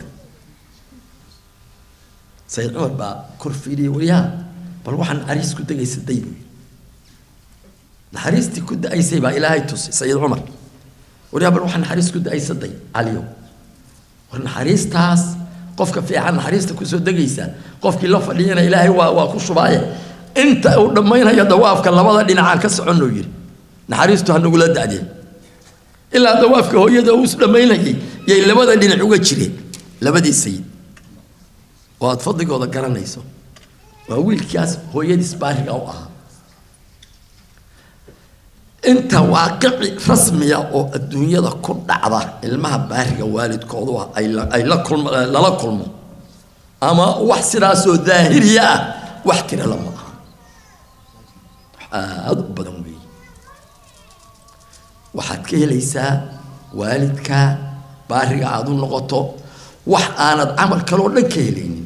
sayid cumar baa kor fiiriyay wariyaa bal waxaan naxariis ku dagaysatay naxariistii ku da'aysay baa ilaahay tusay sayid cumar wariyaa bal waxaan naxariis ku da'aysatay caliyo war naxariistaas qofka fiican naxariista ku soo dagaysa qofkii la fadhiyana ilaahay waa waa ku shubaaye inta uu dhamaynayo dawaafka labada dhinac ka socono yiri naxariistu ha nagu la da'deen ilaa dawaafka hooyada uu dhamaynayay yay labada dhinac uga jireen labadii sayid waad fadligooda garanayso waa wiilkaas hooyadiis baariga u ahaa inta waaqici rasmiya oo adduunyada ku dhacda ilmaha baariga waalidkoodu ay ay la kulmo la kulmo ama wax sidaas oo daahiriya ah wax tira lama aha aad u badan weey waxaad ka helaysaa waalidka baariga aad u noqoto wax aanad amal kale oo dhan ka helaynin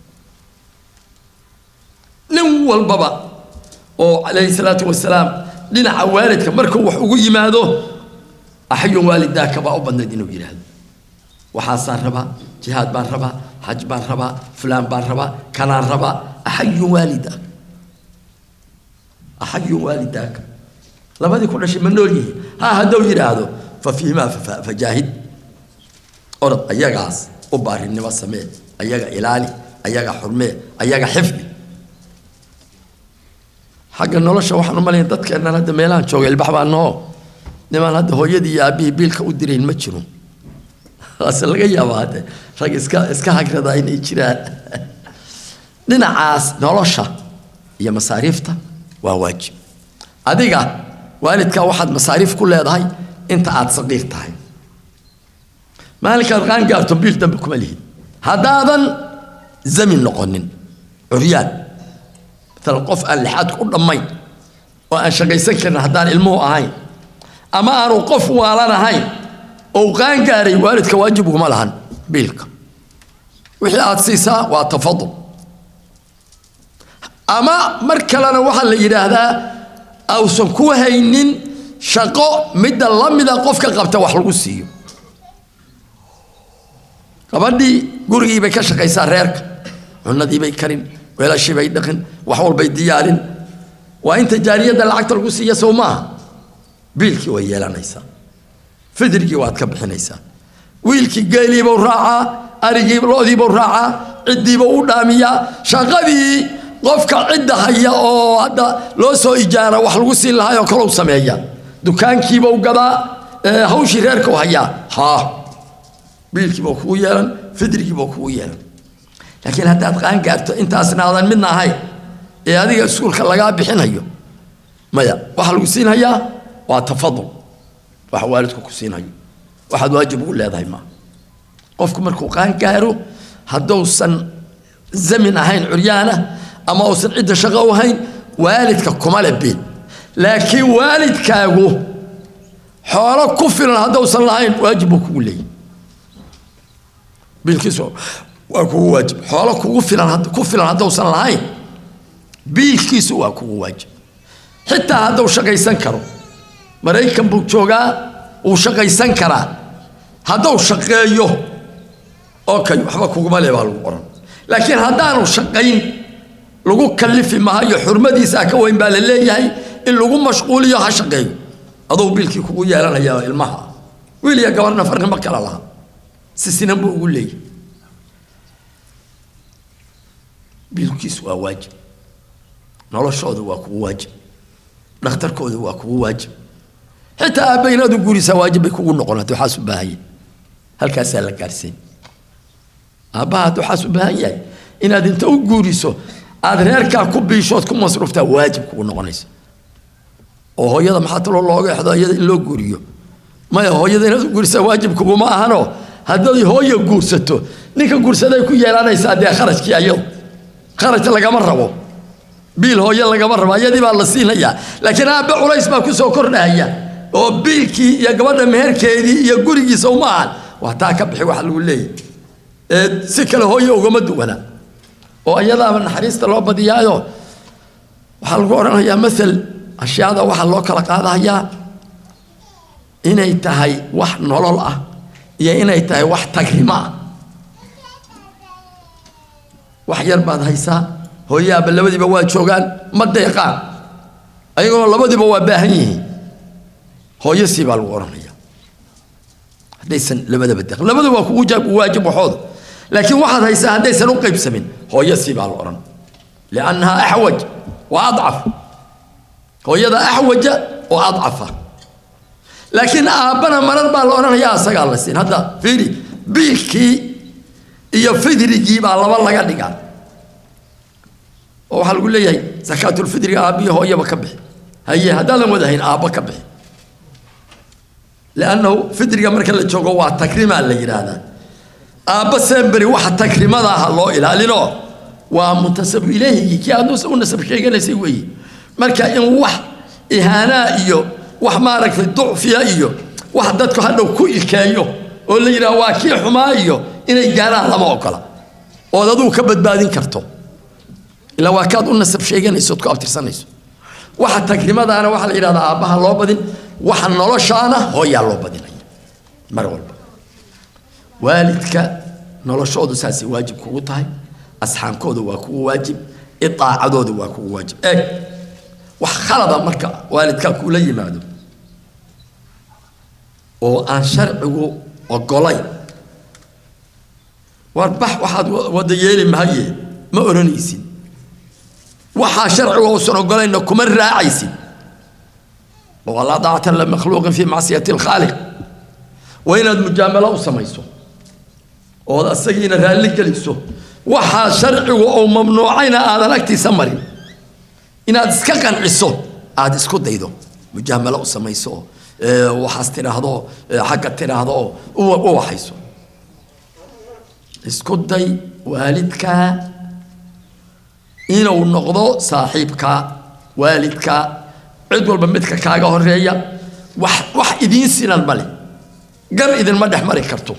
nin walbaba oo alayhi salaatu wasalaam dhinaca waalidka markuu wax ugu yimaado axayun waalidaaka baa u badnayd inuu yiraahdo waxaasaan rabaa jihaad baan rabaa xaj baan rabaa fulaan baan rabaa kanaan rabaa axayun waalidaaka axayun waalidaaka labadii ku dhashay ma nool yihiin ha hadduu yiraahdo fa fiimaa fajaahid orod ayagaas u baarinimo samee ayaga ilaali ayaga xurmee ayaga xifdi حاجة نولش واحد مالين ضد كأن هذا ميلان شو البحر عنه نمان هذا هو يدي أبي بيلك ودرين متشرون أصل جاي هذا راجع إسكا إسكا هكذا داين إجراء لنا عاس نولشة هي مصاريفته وواجب أديكا والدك واحد مصاريف كلها هاي أنت عاد صغير تاعي مالك الغان قال تبيل دم بكمله هذا زمن نقنن عريان تلقف اللي حد كل ماي وأن شقيسن كنا هدان المو هاي أما أروقف ولا هاي أو كان قاري والدك واجبه مالهن بيلك وحيات سيسا وتفضل أما مركلنا وحل إلى هذا أو سنكوه هينين شقاء مد الله مد قفك قبت وحلوسي قبدي قرقي بكش قيسار ريرك والنادي بيكرين ولا شيء بيدخن وحول بيديارين وأنت جارية العقد القصية سومها بيلكي ويا نيسا فدركي واتكبح نيسا ويلكي قايلي بوراعة أريجي برودي بوراعة عدي بودامية شغبي قفك عدة هيا أو هذا لو سو إجارة وحلوسي لها يكلو سمية دكان كي بوجدا هوش غيرك وهيا ها بيلكي بوكويا فدركي بوكويا لكن هذا أتقان قالت أنت أصنع منا هاي إيه هذه السكول كلا بحين هيو ماذا واحد كسين هيا وتفضل واحد والدك كسين هيو واحد واجب يقول هذا ما قفكم مركو قان كارو هدو سن زمن هين عريانة أما وسن عدة شغو هين والدك كمال بين لكن والدك هو حوالك كفر هدو سن هين واجبك ولي بالكسو وأكو واجب حالك كوفر هذا كوفر هذا وصل هاي بيلكيس وأكو واجب حتى هذا وشقي سنكرو مريكا بوجوجا وشقي سنكرا هذا وشقيه أوكي حبك وقبل يبالو ورا لكن هذا وشقين لغو كلفي ما هي حرمتي ساكا وين بالله هي إن لغو مشغول يا هشقي أضو بيلكي كوكو يالانا يا المها ويلي يا قوارنا فرق مكة الله سيسينا بقول لي بيلكي سوا واجب نولا شود واكو واجب نختار كود واكو واجب حتى أبينا دو قولي سواجب يكون نقولنا تحاسب بهاي هل كاسال لك أرسين أباها تحاسب بهاي إن هذا أنت قولي سو أدريركا كوبي شوت كم مصروفته واجب كون نقولنيس وهو يدا محطل الله يحدا يدا إلا قوليه ما هو يدا إن قولي سواجب كوبو ما هنو هذا هو يقول ستو نيك قول سدا يكون يلانا يساعد خرج كي أيوه خرج لك مرة بيل هو يلا قبر ما يدي بالله سين هيا لكن أبى عريس ما كسو كرنا هيا وبيلكي يا قبر مهر كيدي يا قريجي سومان وحتى بحي واحد يقول لي سكله هو يوم دونا وأيضا من حريص الله بديايو وحلقورنا هي مثل أشياء ذا واحد لوك لك هذا هي إن يتهي واحد نولله يا إن يتهي واحد تكريمة واحد يربى هيسا هو يا باللبدي بواد شوغان ما دقيقان أيقول اللبدي بواد باهيه هو يسيب الورانية ليس لبدي بدق لبدي واجب واجب وحوض لكن واحد هيسا ليس نقيب سمين هو يسيب الوران لأنها أحوج وأضعف هو يدا أحوج وأضعف لكن أبنا مرر بالوران يا سقال السين هذا فيري بيكي يفدري جيب على والله قاعد قال وحال يقول لي زكاة الفدر أبي هو يبكبه هي هذا لم يدهين أبكبه لأنه فدر أمريكا اللي تشوفه هو تكريم اللي هذا أبى سامبري واحد تكريم هذا الله إلى لنا ومنتسب إليه كي أدوس ونسب شيء جالس يسويه مركا إن واحد إهانة إيو واحد مارك في الضعف إيو واحد دتك هذا كل كايو واللي يرى واكي حمايو إن الجارة لما أكله وهذا كبد بعدين كرتو إلا واكاد ونسب شيء جالس يسوتك أو ترسنيسو واحد تكريم هذا أنا واحد إلى هذا أبها الله بدين واحد نلاش أنا هو يا الله بدين مرول والدك نلاش هذا ساسي واجب كوتاي أصحاب كودو واكو واجب إطاعة دودو واكو واجب إيه وخلط مركا والدك كولي مادو وأن شرعه وقلي واربح واحد وديالي مهيه ما أرنيسين وحا شرعه وصنع قلي إنكم من راعيسين والله ضاعت لمخلوق في معصية الخالق وين المجاملة وسميسو وهذا السجين ذلك جلسو وحا شرعه أو ممنوعين هذا لكتي سمري إن هذا سكان عصو هذا سكوت ديدو مجاملة وسميسو أه وحاستنا هذا حقتنا هذا هو حيسو سكوت دي والدك إنه النقض صاحبك والدك عدول بمتك كاغا هوريا wax wax idin sinan male gar idin ma dhaxmari karto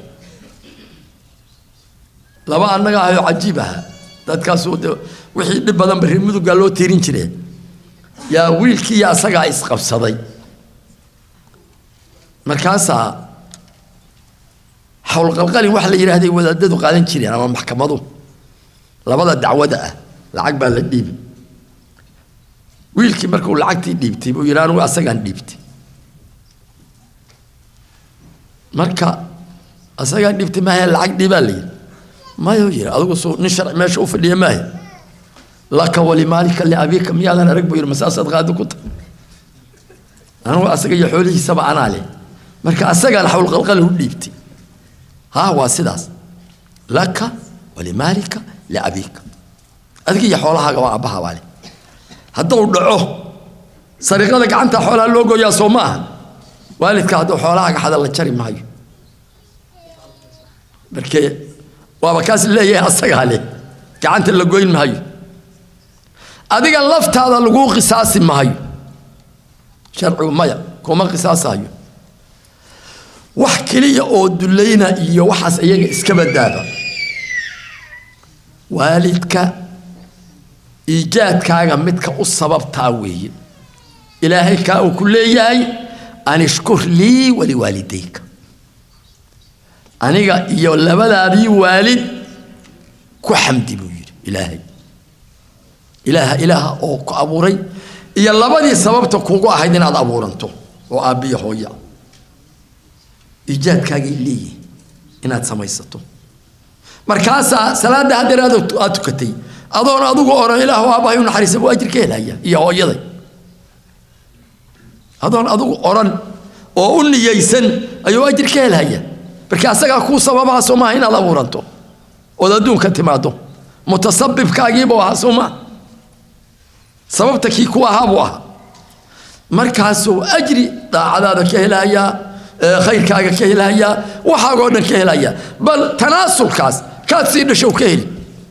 laba anaga ayo cajibaha dadkaas wixii dib badan barimudu gaa loo tiirin jiray yaa wiilkii asaga is qabsaday markaasa hawl qalqali wax la yiraahday wadaadadu qaadan jireen ama maxkamadu labada dacwada ah lacag baa la dhiibay wiilkii markuu lacagtii dhiibtay buu yiraahdo waa asagan dhiibtay marka asagan dhiibtay ma hay lacag dhiibaa leeyahay ما يوجد أقول سو نشر ما شوف اللي ما هي لك ولمالك اللي أبيك مياه أنا ركبوا المساسة غادو كنت أنا أسقي حولي سبع أنا عليه مركا أسقي الحول قلقل هو ليبتي ها هو سداس لك ولمالك لأبيك أذكي حولها جوا أبها والي هدول دعوه سرقة لك أنت حولها اللوجو يا سومان والدك هدول حولها حدا الله تشري معي مركي وابكاس اللي هي أصغالي كعنت اللي قوين مهاي أديك اللفت هذا اللي قصاص مهاي شرع مايا كوما قصاص هاي وحكي لي أود لينا إياه وحس إياه إسكاب الدابة والدك إيجاد كاغا متك السبب تاوي إلهي كاو كل ياي أن اشكر لي ولوالديك أنا يولا بلا بي والد كحمد بير إلهي إله إله أو كأبوري إيا لبدي سببت كوكو أحدين هذا أبورنتو وأبي هويا إيجاد كاجي لي إن تسميستو مركاسا سلاد هذا هذا أتكتي أظن أدوق أورا إله وأبا يون حريص أبو أجر كيلا هي يا هويا أظن أدوق أورا وأقول لي يسن أيو أجر كيلا هي مركاسا كوكو سببها سوما هنا أبورنتو ودون كتمادو متصبب كاجيبو هاسوما سببتك يكوا هابوها مركاسو أجري عذاب كهلايا خير كاجا كهلايا وحاجونا كهلايا بل تناسل كاس كاسين شو كهل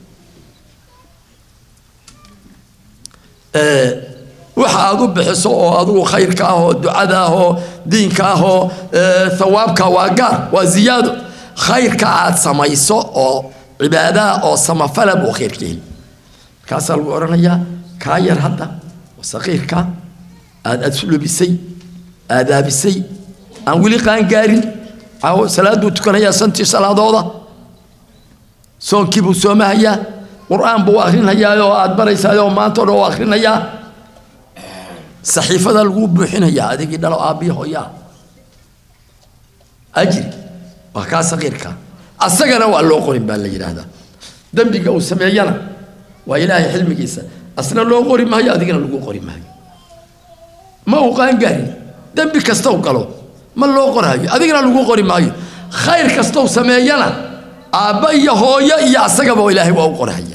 أه وحاضو بحسو أضو خير كاهو دعاءه دين كاهو أه ثواب كواجار وزيادة خير كعاد سمايسو أو عبادة أو سمافلب وخير كهل كاسل ورنيا كاير هذا وصغير كا أدسلو بسي آداب بسي أقولي كان جاري أو سلاد تكون هي سنتي سلاد هذا سون كيبو سوما هي قرآن بواخرين هي يو أدبر يسايو ما ترى واخرين هي صحيفة الجوب بحين هي هذه كده لو أبي هي أجري وكا صغير كا السجن هو اللي قريب بالله هذا دم بيجو سمعينا وإلهي حلمي كيسا أصلا لو قريب ما هي هذه لو قريب ما هي ما هو كان جاري دم بكستو قالوا ما لو قريب هذه لو قريب ما هي خير كستو سمعينا أبي هو يا يا سجن وإلهي وهو قريب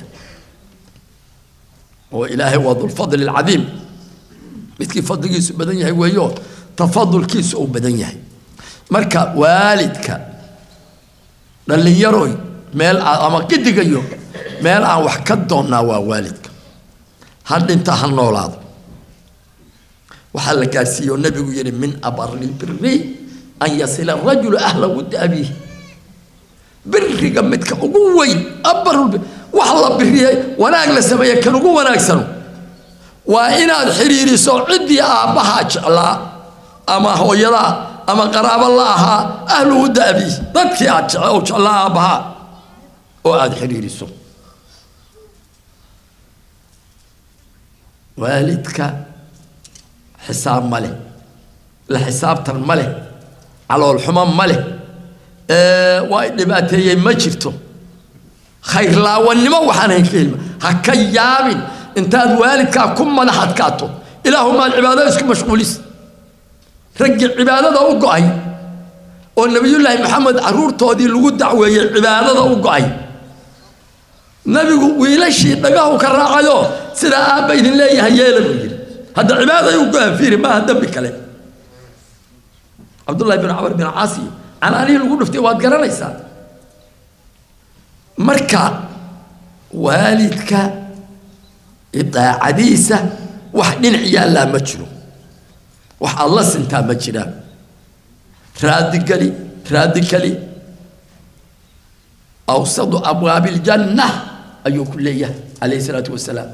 وإلهي وذو الفضل العظيم مثل فضل كيس بدنيه وياه تفضل كيس أو بدنيه مركا والدك اللي يروي مال أما كده جيو مال عن وحكد دونا ووالدك هل انت هالنولاد وحل كاسي والنبي يقول من أبر البر أن يصل الرجل أهل ود أبيه بر قمتك قوي أبر البر وحلا بريه وانا أجلس بيا كانوا قوة وانا أكسروا وإن الحريري سعدي أبها جعلا أما هو يلا أما قراب الله أهل ود أبيه ضدك أو جعلا أبها وأد حريري سو والدك حساب ماله الحساب تر ماله على الحمام ماله أه وإن باتي ما شفته خير لا ونما وحنا كلمة هكيامين انت والدك كم ما نحد كاتو إلهما العبادة يسكن مشغوليس رجع عبادة وقعي والنبي الله محمد عرور تودي الوجود دعوة عبادة وقعي نبي ويلش دقاه كراعيو سلا بين الله هياله ويجري هذا عبادة يوقع فيه ما هذا بكلام عبد الله بن عمرو بن عاصي أنا عليه الوجود في واد قرن ليس مركا والدك إبدا عديسة وحدين عيال لا مجنو وح الله سنتا مجنا ترادك لي ترادك لي أوسط أبواب الجنة أيو كلية عليه الصلاة والسلام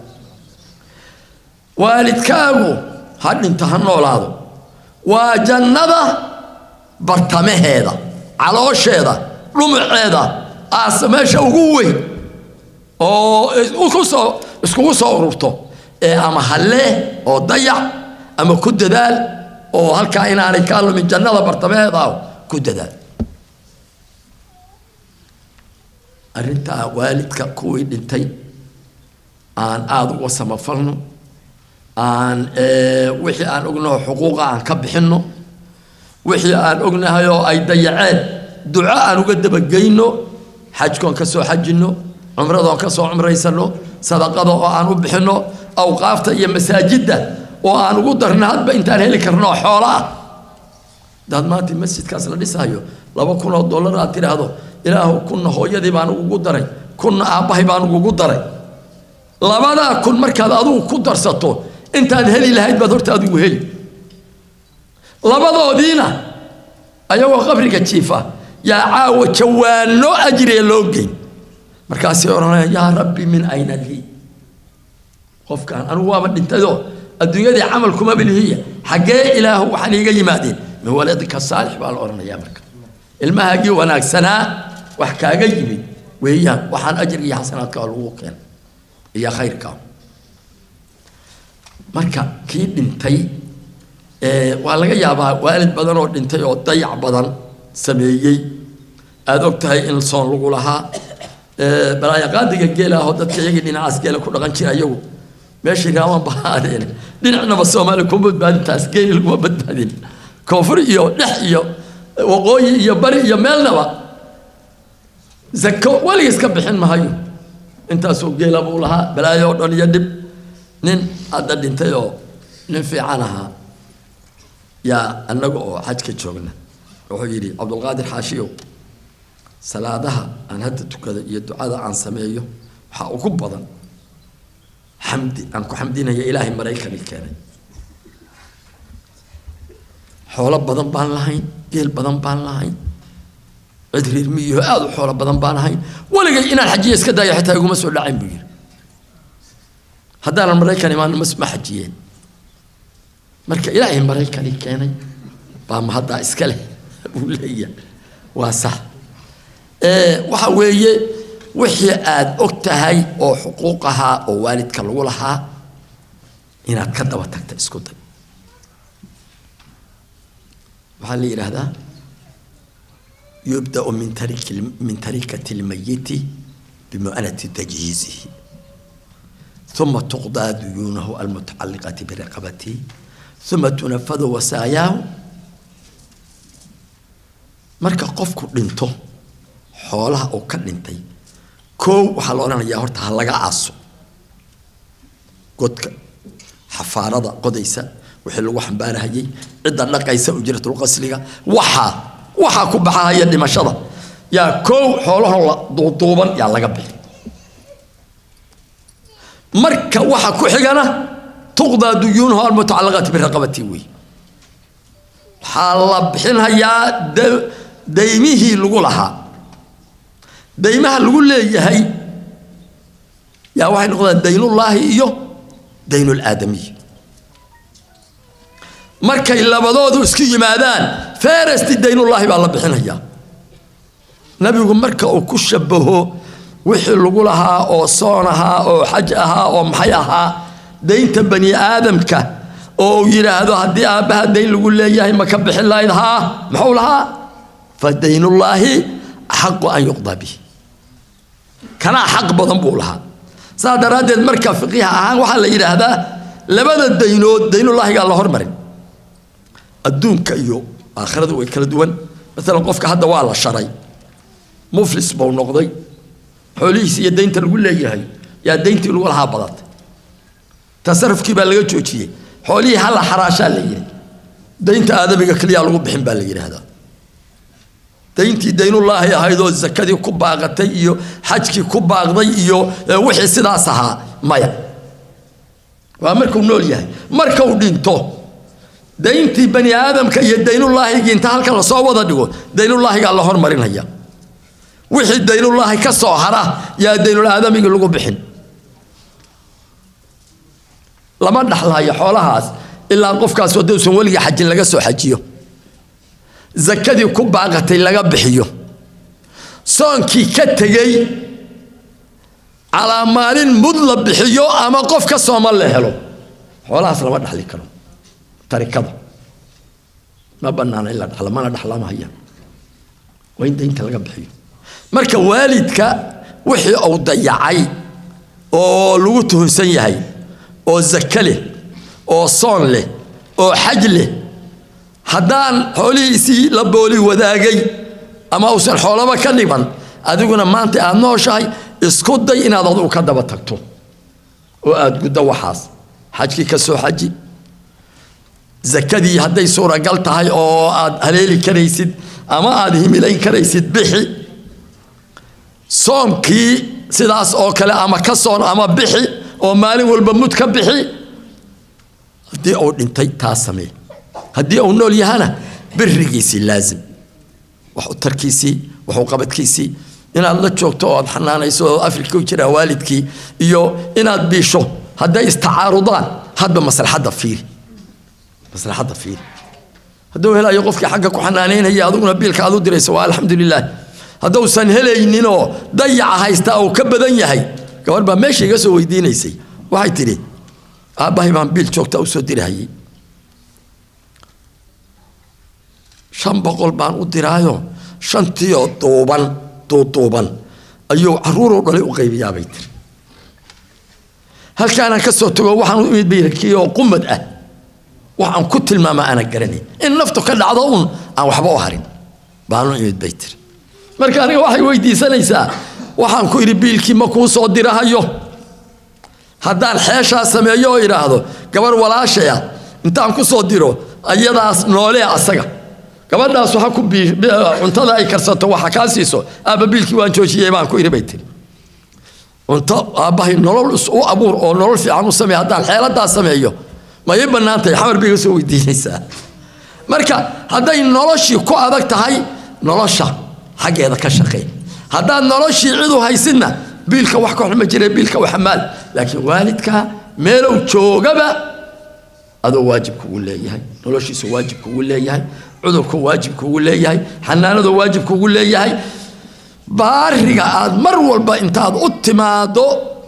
والدك أبو هل انتهى هذا وجنة برتمه هذا على وش هذا رمع هذا أسمى شوقوي أو اسكوسو اسكوسو ربطه أما هله أو ضيع أما كد ذال أو هل كائن يكلم من جنة برتمه هذا كد ذال أرنت والدك كوي دنتي أن أعضو وسما فلنو أن أه وحي أن أغنى حقوق عن كبحنه وحي أن أغنى هيو أي ضيعات دعاء أن أقدم جينه حج كون كسو حجنه عمره كسو عمره يسلو صدقة أن أبحنه أوقافت أي مساجده وأن أقدر نهض بإنتان هلك رنو حوله ده ما تي مسجد كاسل لسايو لو كنا الدولار أتري هذا إلهو كنا هو يدي بانو قدري كنا أباهي بانو قدري لبدا كن مركز أدو قدر ستو أنت هلي لهيد بدرت أدو هلي لبدا دينا أيوة قبرك تشيفا يا عاو شوان لو أجري لوجين مركز يورنا يا ربي من أين لي خوف كان أنا هو من انتدو الدنيا دي عملكم ما بالهي حاجة إله وحنيجة يمادين من ولدك الصالح بالأورنا يا مركز المهاجي وناك سنة وحكاجي جيبي وهي وحن أجري حسنات كالوكين هي خير كام marka kii dhintay ee waa laga yaabaa waalid badan oo dhintay oo dayac badan sameeyay aad ogtahay in soon lagu lahaa ee balaaya qaadiga geela oo dadka iyaga dhinacaas geela ku dhaqan jiray ayagu meeshii gaaban bahaadeen dhinacnaba Soomaali ku badbaadintaas geel lagu badbaadin koonfur iyo dhex iyo waqooyi iyo bari iyo meelnaba zakko wali iska bixin mahayo intaas oo geela buu lahaa balaayo dhan iyo dib nin hadda dhintay oo nin fiican ahaa yaa annaga oo xajka joogna wuxuu yidhi Cabdulqaadir Xaashiyo salaadaha aan hadda tukada iyo ducada aan sameeyo waxa ugu badan حمدي أنكو حمدينا يا إلهي مريكا الكاري حول بدن بان لهين جيل بدن بان لهين عدري المية هذا حول بدن بان لهين ولا جاي إن الحجية كذا حتى يقوم مسؤول عين بير هذا المريكا ما نسمع حجيين مركا إلهي مريكا الكاري بام هذا إسكاله ولا واسع إيه وحويه wixii aad ogtahay oo xuquuqaha oo waalidka lagu lahaa inaad ka daba tagto isku day waxa la yiraahdaa yubda min tariq min tariqati al-mayyit bimu'anati tajhizihi thumma tuqda duyunahu al-muta'alliqati bi raqabati thumma tunfadhu wasaayahu marka qofku dhinto xoolaha oo ka dhintay كو وحلونا يا هرت هلاجا عصو قدك حفارة قديسة وحلو وحن بارها جي عند اللقيسة وجرت القصلية وحا وحا كبحها هي اللي ما شاء الله يا كو حوله الله ضوضوبا يا الله قبل مركا وحا كحجنا تقضى ديونها المتعلقة بالرقبة وي حالا بحينها يا ديميه لقولها دايما نقول لي هي يا واحد نقول دين الله إيوه دين الآدمي مركا إلا بدو اسكي مادان فارس دين الله بالله بحنا يا نبي يقول مركا أو كشبه وحي لقولها أو صونها أو حجها أو محيها دين تبني آدم ك أو يرى هذا هدي أبها دين يقول لي هي ما كبح الله إلها محولها فدين الله حق أن يقضى به كان حق بدن بولها صادرات المركب فقيها وحال إلى هذا لبدا الدينود دين الله قال الله هرمرين الدون كيو آخر ذو كل دون مثلا قفك هذا والله الشرعي مفلس بو نقضي حوليس يا دين تقول لي هي يا دين تقول لها بلط تصرف كي بلغ جوجي حولي هلا حراشة لي دين آدمي كليا لو بحين بالغير هذا دينتي دين الله يا هيدو الزكاة كوباغتي إيو حجكي كوباغضي إيو وحي سداسها مايا ومركو نول ياهي مركو دينتو دينتي بني آدم كي دين الله يجي انت هالك الرسول ديقو دين الله قال الله هرمرين هيا وحي دين الله كسو حراه يا دين الآدم يقول لكم بحن لما نحلها يا حولها إلا نقفك سودو سنولي حجين لقسو حجيو زكادي كوباغتي laga bixiyo soonkii ka tagay ala maalin mudla bixiyo ama qof ka soomal la helo xoolahaas lama dhaxli karo tarikada ma banaana ila dhaxla mana dhaxlama haya way inta laga bixiyo marka waalidka wixii uu dayacay oo lagu tuhunsan yahay oo zakale oo soon leh oo xaj leh haddaan xoolihiisii la booli wadaagay ama uusan xoolaba ka dhiman adiguna maanta aad nooshahay isku day inaad adigu ka daba tagto oo aad guddo waxaas xajkii ka soo xaji zakadii hadday suuragal tahay oo aad haleeli karaysid ama aad himilayn karaysid bixi soomkii sidaas oo kale ama ka soon ama bixi oo maalin walba mud ka bixi haddii uu dhintay taas samee haddii uu nool yahana birigiisii laazim waxu tarkiisii waxu qabadkiisii inaad la joogto oo aad xanaanayso oo afrika u jira waalidkii iyo inaad biisho hadday istacaarudaan hadba maslaxadda fiiri maslaxadda fiiri hadduu helayo qofkii xagga ku xanaanaynaya adiguna biilka aad u dirayso waa alxamdulilah hadduusan helayninoo dayaca haysta uu ka badan yahay gabar baa meesha iga soo weydiinaysay waxay tidhi aabbahay baan biil joogta u soo dirahayay shan boqol baan u diraayo shantiyo duuban duuduuban ayuu caruur oo dhalay u qaybiyaa bay tiri halkaan ka soo tago waxaan u imid biirkii oo qumad ah waxaan ku tilmaama ana garanay in naftu ka dhacdo un aan waxba u harin baan u imid bay tiri marka aniga waxay weydiisanaysaa waxaan ku iri biilkii ma kuu soo dirahayo haddaan xeeshaa sameeyo oo idhaahdo gabar walaashaya intaan ku soo diro ayadaas noole asaga gabadhaas waxa ku cuntada ay karsato waxa ka siiso aaba biilkii waan joojiyay baan ku iri bay tiri cunto aabahay nolol u abuur oo nolol fiican u sameeyo haddaan xeeladaa sameeyo ma ii bannaantay xamar biga soo weydiinaysaa marka hadday noloshii ku adag tahay nolosha xaggeeda ka shaqeey haddaan noloshii cid u haysinna biilka wax ka xuma jiray biilka wax maal laakiin waalidka meelow joogaba adoo waajib kugu leeyahay noloshiisa waajib kugu leeyahay cudurku waajib kugu leeyahay xanaanadu waajib kugu leeyahay baariga aad mar walba intaad u timaado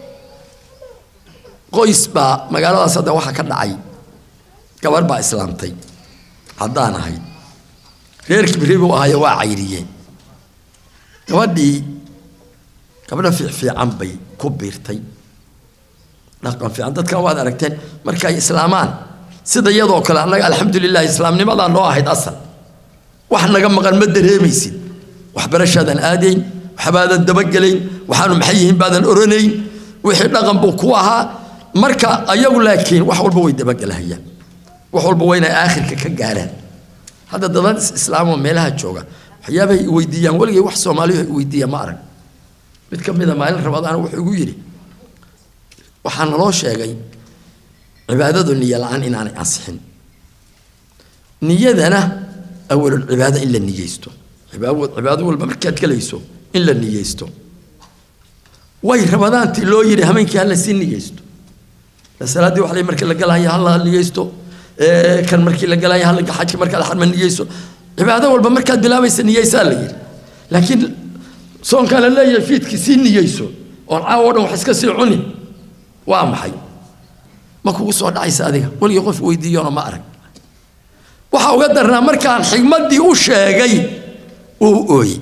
qoys baa magaaladaas hadda waxa ka dhacay gabar baa islaamtay haddaan ahay reer kibribu ahay waa cayriyeen gabadhii gabadha fiican bay ku biirtay dhaqan fiican dadka waad aragteen markay islaamaan sida iyadoo kale anaga alxamdulillaah islaamnimada noo ahayd asal wax naga maqan ma dareemaysid waxbarashadan aadayn waxbaadan dabagelayn waxaanu maxay yihiin baadan oranayn wixii dhaqan buu ku ahaa marka ayagu laakiin wax walba way dabagelahayaan wax walba wayna aakhirka ka gaaraan hadda dadan islaamo meelaha jooga waxyaabahay weydiiyaan waligay wax Soomaaliyeed weydiiya ma arag mid ka mid ah maalin Ramadaan wuxuu igu yiri waxaan loo sheegay cibaadadu niyo la'aan in aanay ansixin niyadana awal cibaada in la niyeysto cibaado walba markaad galayso in la niyeysto way Ramadaantii loo yiri habeenkii hal si niyeysto la salaadii wax lay markii la galayo hal la niyeysto ee kan markii la galayo hal xajka markii la xarman niyeysto cibaado walba markaad bilaabaysa niyeysaa la yiri laakiin soonka la leeyahay fiidkii si niyeyso oo caawo dhan wax iska sii cuni waa maxay ma kugu soo dhacaysa adiga wali qof weydiiyo ma arag waxa uga darnaa markaan xigmadii u sheegay uu ooy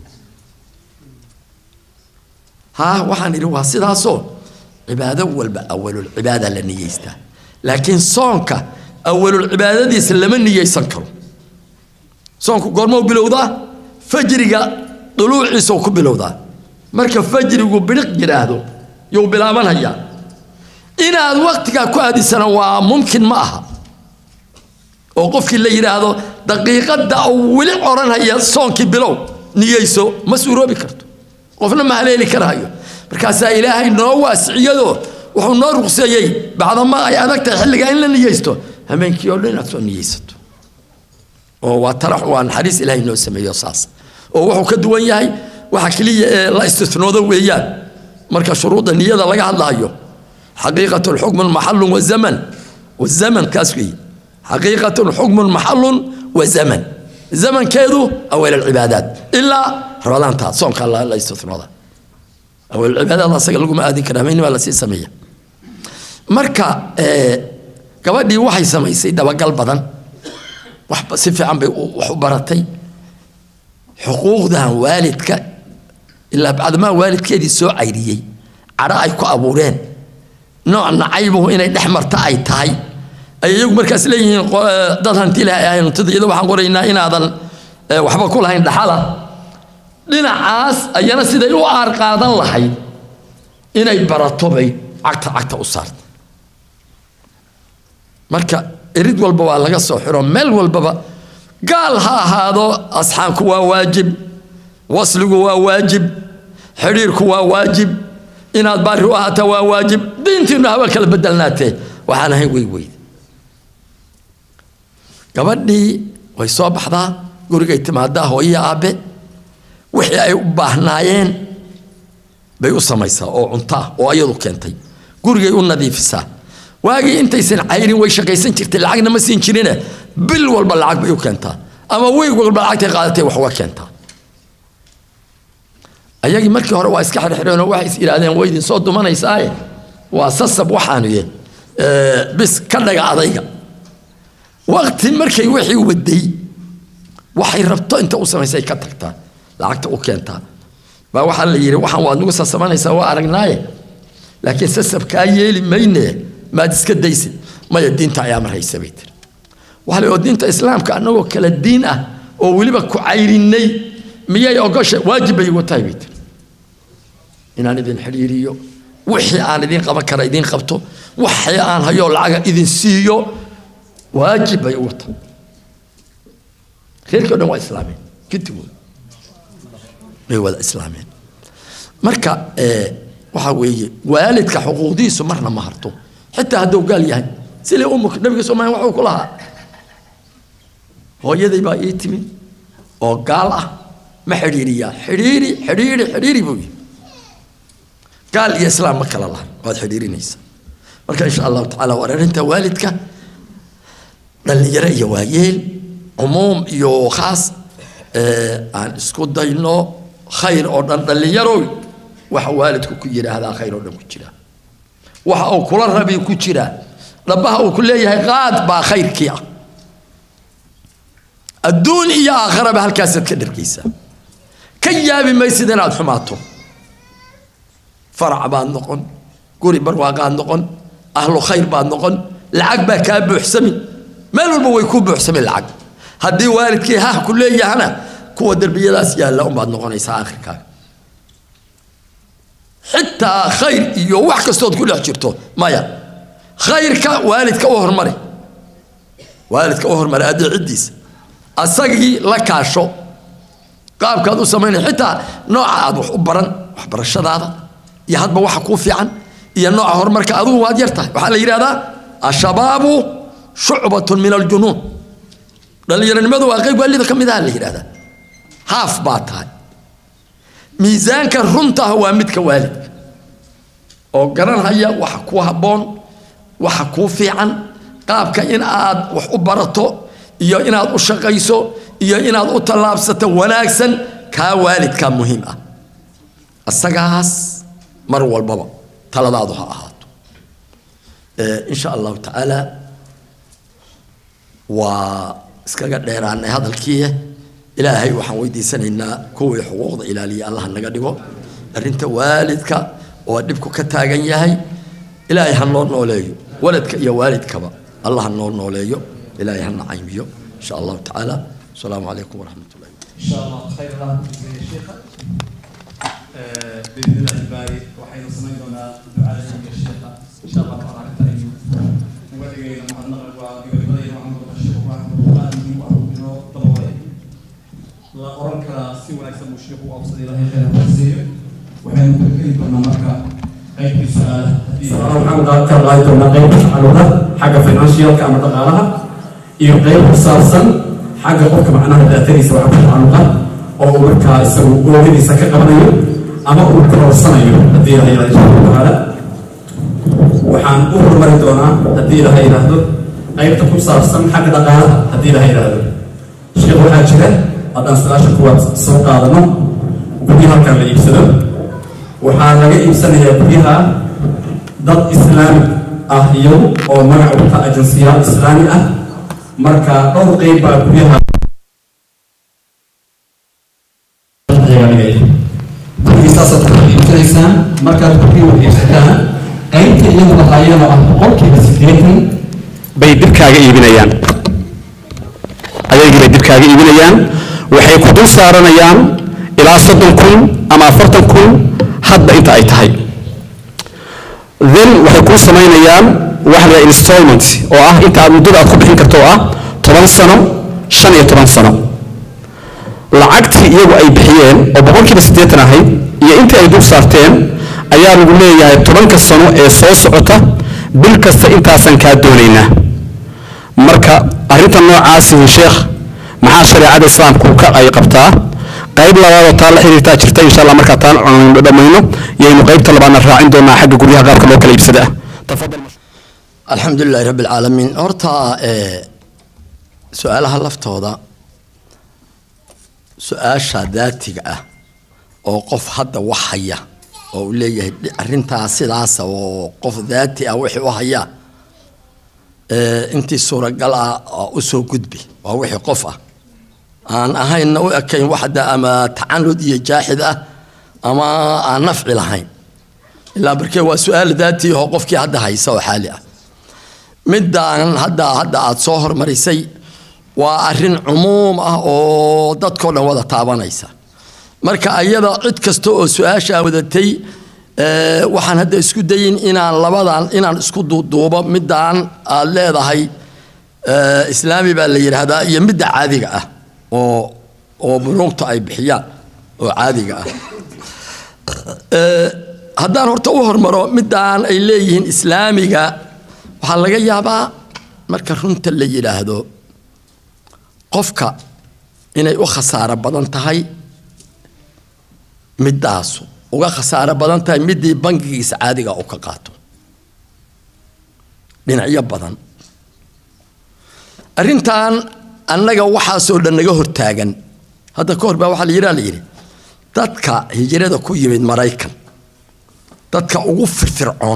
ha waxaan iri waa sidaasoo cibaado walba awalul cibaada la niyeysta laakiin soonka awalul cibaadadiisa lama niyeysan karo soonku goorma bilowdaa fajriga duluuciisa ku bilowdaa marka fajrigu biliq jiraado yuu bilaabanaya inaad waqtiga ku aadisana waa mumkin ma aha oo qofkii la yiraahdo daqiiqada oo wili oranaya soonkii bilow niyeyso ma suuroobi karto qofna ma haleeli karayo markaas ilaahay noo waasiciyado wuxuu noo ruqseeyay bacdama ay adagtay xilliga in la niyeysto habeenkii oo dhan aad soo niyeysato oo waa tarax waan xariis ilaahay noo sameeyo saas oo wuxuu ka duwan yahay waxa kaliya la istisnoodo weeyaan marka shuruuda niyada laga hadlayo حقيقة الحكم المحل والزمن والزمن كاسوي حقيقة الحكم محل وزمن زمن كيدو أول العبادات إلا رمضان تا صوم قال الله يستثنى هذا أول العبادات الله سجل لكم هذه كلامين ولا سي سمية مركا كبدي وحي سمي سيدا وقلب بدن وحب سفي عم وحبرتي حقوق ده والدك إلا بعد ما والدك يدي سوء عيريي عرائك أبورين نوع نعيبه إن الأحمر تاعي تاعي أي يوم مركز ليه ضدها انت لها يعني تضي إذا وحن قرينا إن هذا وحبا كلها عند حالة لنا عاس أيانا سيدا يو أرقادا الله حي إن يبرطبي عكتا عكتا أصارت مركا إريد والبابا لغا صحيرون مل والبابا قال ها هذا أصحانك هو واجب وصلك هو واجب حريرك هو واجب inaad baari u ahaato waa waajib diintiina haba kala bedelnaatee waxaan ahay way way gabadhii way soo baxdaa guriga timaadaa hooyo aabe wixii ay u baahnaayeen bay u samaysaa oo cunta oo ayadu keentay gurigay u nadiifisaa waagii intaysan cayrin way shaqaysan jirtay lacagna ma siin jirin bil walba lacag bay u keentaa ama weeg walba lacagtay qaadatay wax waa keentaa ayagii markii hore waa iska xirxireen oo waxay is iraadeen way idin soo dumanaysaa waa sasab waxaan yeen بس كلا قاعدية وقت مركي وحي ودي وحي ربطه أنت أصلا يسوي كترته لعكت أوكينتا بوحى اللي يري وحى ونوسا سمان يسوى أرجناي لكن سسب كايل مينه ما تسكت ديس ما يدين تعيام رئيس بيت وحلي يدين إسلام كأنه كل الدين أه وولي بكو عيريني مية يوقش واجب يوتاي بيت إن أنا دين حريريو وحي أنا دين قبل كرا دين قبته وحي أنا هيو العجا إذن سيو واجب يوتا خير كده هو إسلامي كتبوا هو الإسلامي مركا إيه وحوي والدك حقوقي سمرنا مهرتو حتى هدو قال يعني سيلي أمك نبي سماه وحو كلها هو يدي بقى يتمي أو قال ما حريري حريري حريري حريري بوي قال يا إسلام ما كلا الله هذا حريري نيسا مركا إن شاء الله تعالى ورا أنت والدك اللي يرى يوايل عموم يو خاص آه عن سكوت داينو خير أردن اللي يروي وحوالدك كجرا هذا خير أردن كجرا وحأو كل ربي كجرا ربها وكل يهي غاد با خير كيا الدنيا آخرة بهالكاسة كدر كيسة كيا بما يسيدنا حماته فرع بان نقن قولي برواقان نقن أهل خير بان نقن العقبة كاب بحسمي ما لو يكون بحسمي العقب هدي والد كي ها كل هنا كو دربيه لاس يالا ام بعد نقونيسا اخر كا حتى خير iyo wax kasto ku dhex jirto maya khayrka waalidka oo hormari waalidka oo hormari aad cidiis asagii la kaasho qaabkaad u sameeyay xitaa nooca aad wax u baran wax barashadaada iyo hadba waxa ku fiican iyo nooca horumarka adigu waad yartahay waxa la yiraahdaa ashababu shu'batun min al-junun dhalinyaranimadu waa qayb waalidka kamid ah la yiraahdaa haaf baatahay miisaanka runta waa midka waalidka oo garanaya waxa ku haboon waxa ku fiican qaabka in aad wax u barato iyo inaad u shaqayso iyo inaad u talaabsato wanaagsan ka waalidka muhiim ah asagaas mar walbaba taladaadu ha ahaato ee insha Allah ta'ala wa iskaga dheeraanay hadalkii ilaahay waxaan weydiisanaynaa kuwii xuquuqda ilaaliya Allah naga dhigo arinta waalidka oo dibku ka taagan yahay ilaahay ha noo nooleeyo waladka iyo waalidkaba Allah ha noo nooleeyo ilaahay ha naciimiyo insha Allah ta'ala assalamu alaykum wa rahmatullahi إن شاء الله خير الله يا شيخ بإذن الله الباري وحين سمعنا دعاء يا شيخ إن شاء الله تعالى كتير وبدينا مع النقل وبدينا مع الشيخ وعند الله وطلبه لا أرانك سوى ليس مشيخ وأوصل إلى خير وسير وحين كتير كنا مركا أي سؤال سؤال محمد قال غاية النقيب على حاجة فينانشيال كما تقالها يقيم خصاصا حاجة قفك معناها ذاتي سواء عنقا أو مركا يسوي قوة سكة قبليه أما مركا وصنيه هدي هاي إن شاء الله تعالى وحان أمر مريدونا هدي هاي هذا أي تكون صارصا حاجة دقالها هدي هاي هذا شيء واحد كذا أدنى سلاش قوة سوق هذا وبيها كان اللي يبصره وحان لقي يبصره يبيها ضد إسلامي أهيو أو منع بتاع جنسيات إسلامي أه مركا أو قيبة بيها قصص الإنسان مركا بيها الإنسان أنت يوم الحياة أقول كيف سكرتني بيدك على إبنيان أيها بيدك على إبنيان وحيكون صارنيان إلى صدقكم أما فرتكم حتى أنت أيتهاي ذن وحيكون سمينيان واحدة installment أو أه أنت مدة أكون بحين كرتوعة طبعا سنة شن طبعا سنة لعقت يجوا أي بحيان أو بقول كده ستيتنا هاي يا أنت أيدوب صارتين أيام نقول لي يا طبعا كسنة صوص عطا بالكست أنت أصلا كادونينا مركا أريد النوع عاصي الشيخ مع شريعة الإسلام كوكا أي قبتها قيب الله وتعالى حريتا شرتا إن شاء الله مركا تعالى عن دمينه يعني قيب طلبنا الراعين دون ما حق قوليها غير كلو كليب سده تفضل الحمد لله رب العالمين أرتا إيه سؤالها لفتوضا سؤال شاداتك أه أو قف حدا وحيا أو ليه أرنتا سلاسة أو قف ذاتي أو وحي وحيا intii suuragal ah u soo gudbi waa wixii qof ah aan ahayn oo akayn waxda ama tacanud iyo jaahid ah ama aan nafci lahayn ila barkee waa su'aal daati oo qofkii hadda hayso xaali ah midaan hadda hadda aad soo hormarisay waa arin umuum ah oo dadka dhan wada taabanaysa marka ayada cid kasto oo su'aasha wadatay ee waxaan hadda isku dayin inaan labadan inaan isku duuduubo midaan aad leedahay ee islaami baa la yiraahdaa iyo mid caadiga ah oo oo bunuugta ay bixiyaan oo caadiga ah ee haddaan horta u hormaro midaan ay leeyihiin islaamiga waxa laga yaabaa marka runta la yiraahdo qofka inay u khasaaro badan tahay midaas uga khasaaro badan tahay midii bangigiisa caadiga uu ka qaato dhinacyo badan arintan annaga waxa soo dhan naga hortaagan hadda ka hor baa waxa la yiraahdaa la yiri dadka hijrada ku yimid Mareykan dadka ugu firfircoon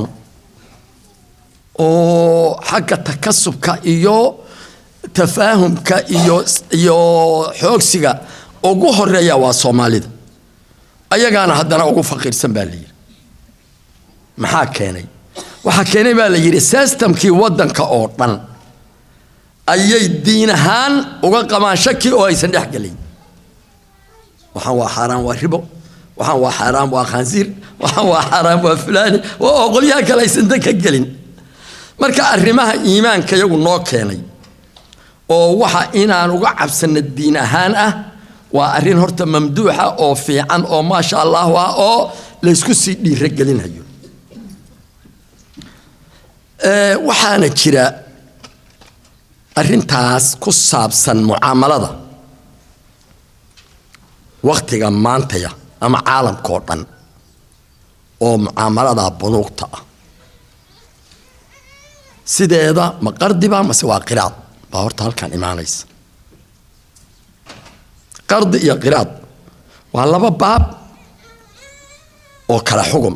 oo xagga takasubka iyo tafaahumka iyo iyo xoogsiga ugu horeeya waa Soomaalida ayagana haddana ugu faqiirsan baa la yiri maxaa keenay waxa keenay baa la yiri systemkii wadanka oo dhan ayay diin ahaan uga qamaan shaki oo aysan dhex galin waxa waa xaraan waa ribo waxa waa xaraan waa khansiir waxa waa xaraan waa fulani oo qoliyaha kale aysan dadka galin marka arrimaha iimaanka iyagu noo keenay oo waxa inaan uga cabsana diin ahaan ah waa arrin horta mamduuxa oo fiican oo ma sha Allah waa oo la isku sii dhiirigelinayo ee waxaana jira arrintaas ku saabsan muaamalada waqtiga maantaya ama caalamka oo dhan oo muaamalada bunuugta ah sideeda ma qardiba ma waa qiraad baa horta halkan imaanaysa قرض يا قراض والله باب وكلا حكم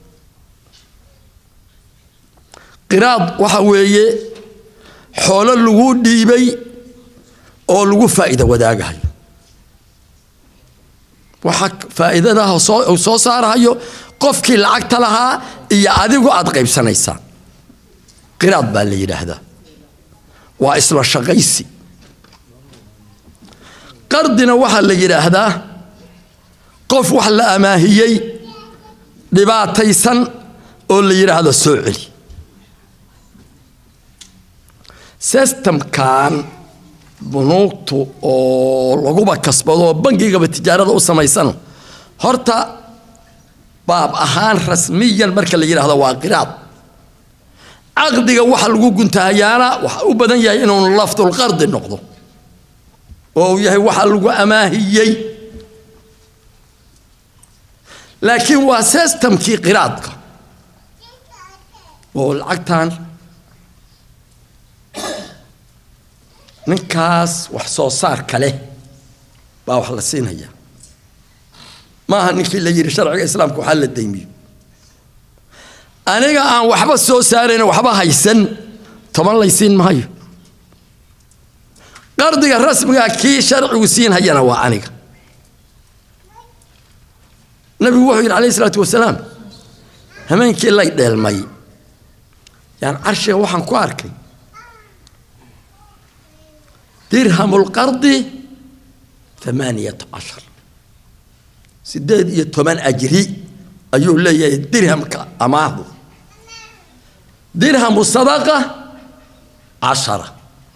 قراض waxa weeye xoolo lagu dhiibay oo lagu faa'iido wadaagahay waxa faa'iidada soo soo saarayo qofkii lacagta lahaa iyo adigu aad qaybsanaysaa qiraad baa la yiraahdaa waa isla shaqaysi قردنا وحال لجيره هذا قف وحال أماهيي لباتيسن أول لجيره هذا السعودي سيستم كان بنوكتو أو لغوبة كسبه بنجيجا بالتجارة أو سمايسن هرتا باب أهان رسميا مركز لجيره هذا واقراب عقدي وحال لغو كنتهيانا وبدن يا إنه لفظ القرض النقطه oo yahay waxa lagu amaahiyay laakiin waa systemkii qiraadka oo lacagtan ninkaas wax soo saar kale baa wax la siinaya ma aha ninkii la yiri sharciga islaamku waxa la deymiyo aniga aan waxba soo saareen waxba haysan toban laysiin maayo قرضك الرسمي كي شرع وسين هينا وعنك نبي وحي عليه الصلاة والسلام همين كي الله يدل مي يعني عرشه وحن كواركي درهم القرض ثمانية عشر سداد يتمن أجري أيوه لي درهم كأماه درهم الصدقة عشرة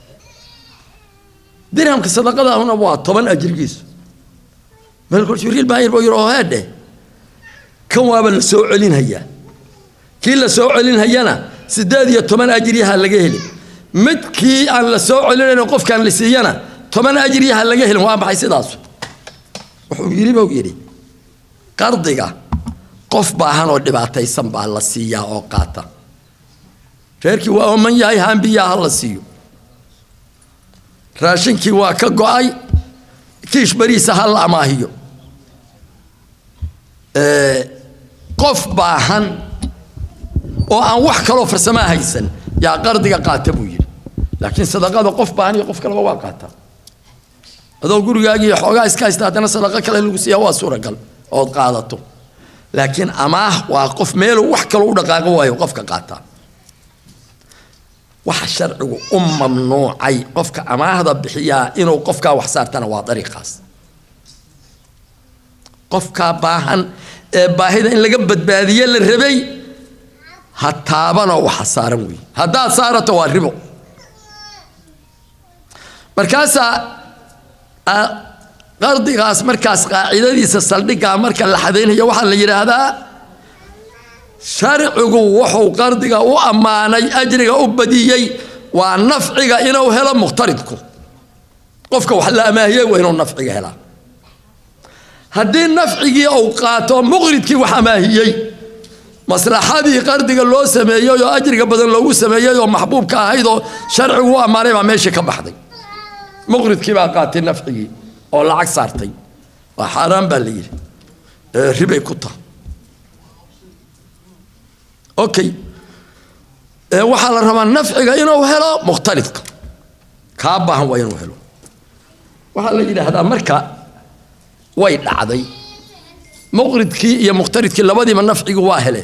درهم كصدقة هنا واحد طبعا أجريس ما الكل شو ريل باير بيروه هذا كم وابل سوء علين هيا كل سوء علين هيانا سداد يتمن أجريها لجهلي مت كي على سوء علين وقف كان لسيانا تمن أجريها لجهلي وأنا بحس داس وحيري بويري قرضك قف باهن ودبعتي سنبع الله سيا أوقاتا فيركي ومن ياي هم بيا الله سيو راشنكي واكا قاي كيش بريسة هلا ما هيو اه قف باهن oo aan wax kale oo farsamo haysan yaa qardiga qaata buu yiri لكن صدقة قف باني قف كلا واقعتها هذا يقول يجي حاجة إسكايست هذا صدقة كلا اللي هو صورة قل أو قاعدته لكن أماه وقف ميله وحكى له دقائق ويوقف كقاطع وحشر أم ممنوع أي قفك أماه هذا بحياة إنه قفك وحصارتنا وطريق خاص قفك باهن باهدا إن لقبت بهذه الربي هتابنا وحصارموي هذا صارت والربو مركاسا قرضي غاس مركز قاعدة دي سالدقة مركز لحدين هي واحد اللي هذا شرعه وحو قرضي وأماني أجري أبديي ونفعي إنه هلا مقترضكم قفك وحلا ما هي وإنه نفعي هلا هدين نفعي أوقاته مغردك وحما هي مصلحة دي قرضي اللو سميه يو أجري بدل لو سميه يو محبوب كهيدو شرعه وأماني ما ماشي كبحدي مغردك باقات النفعي أو العكس صارتي وحرام بالليل ربا يكوتا أوكي وحال الرمان نفعي إنه هلا مختلف كابا هو إنه هلا وحال يجي هذا مركا وين عادي مغردك يا مختلف كلا بدي من نفعي واهله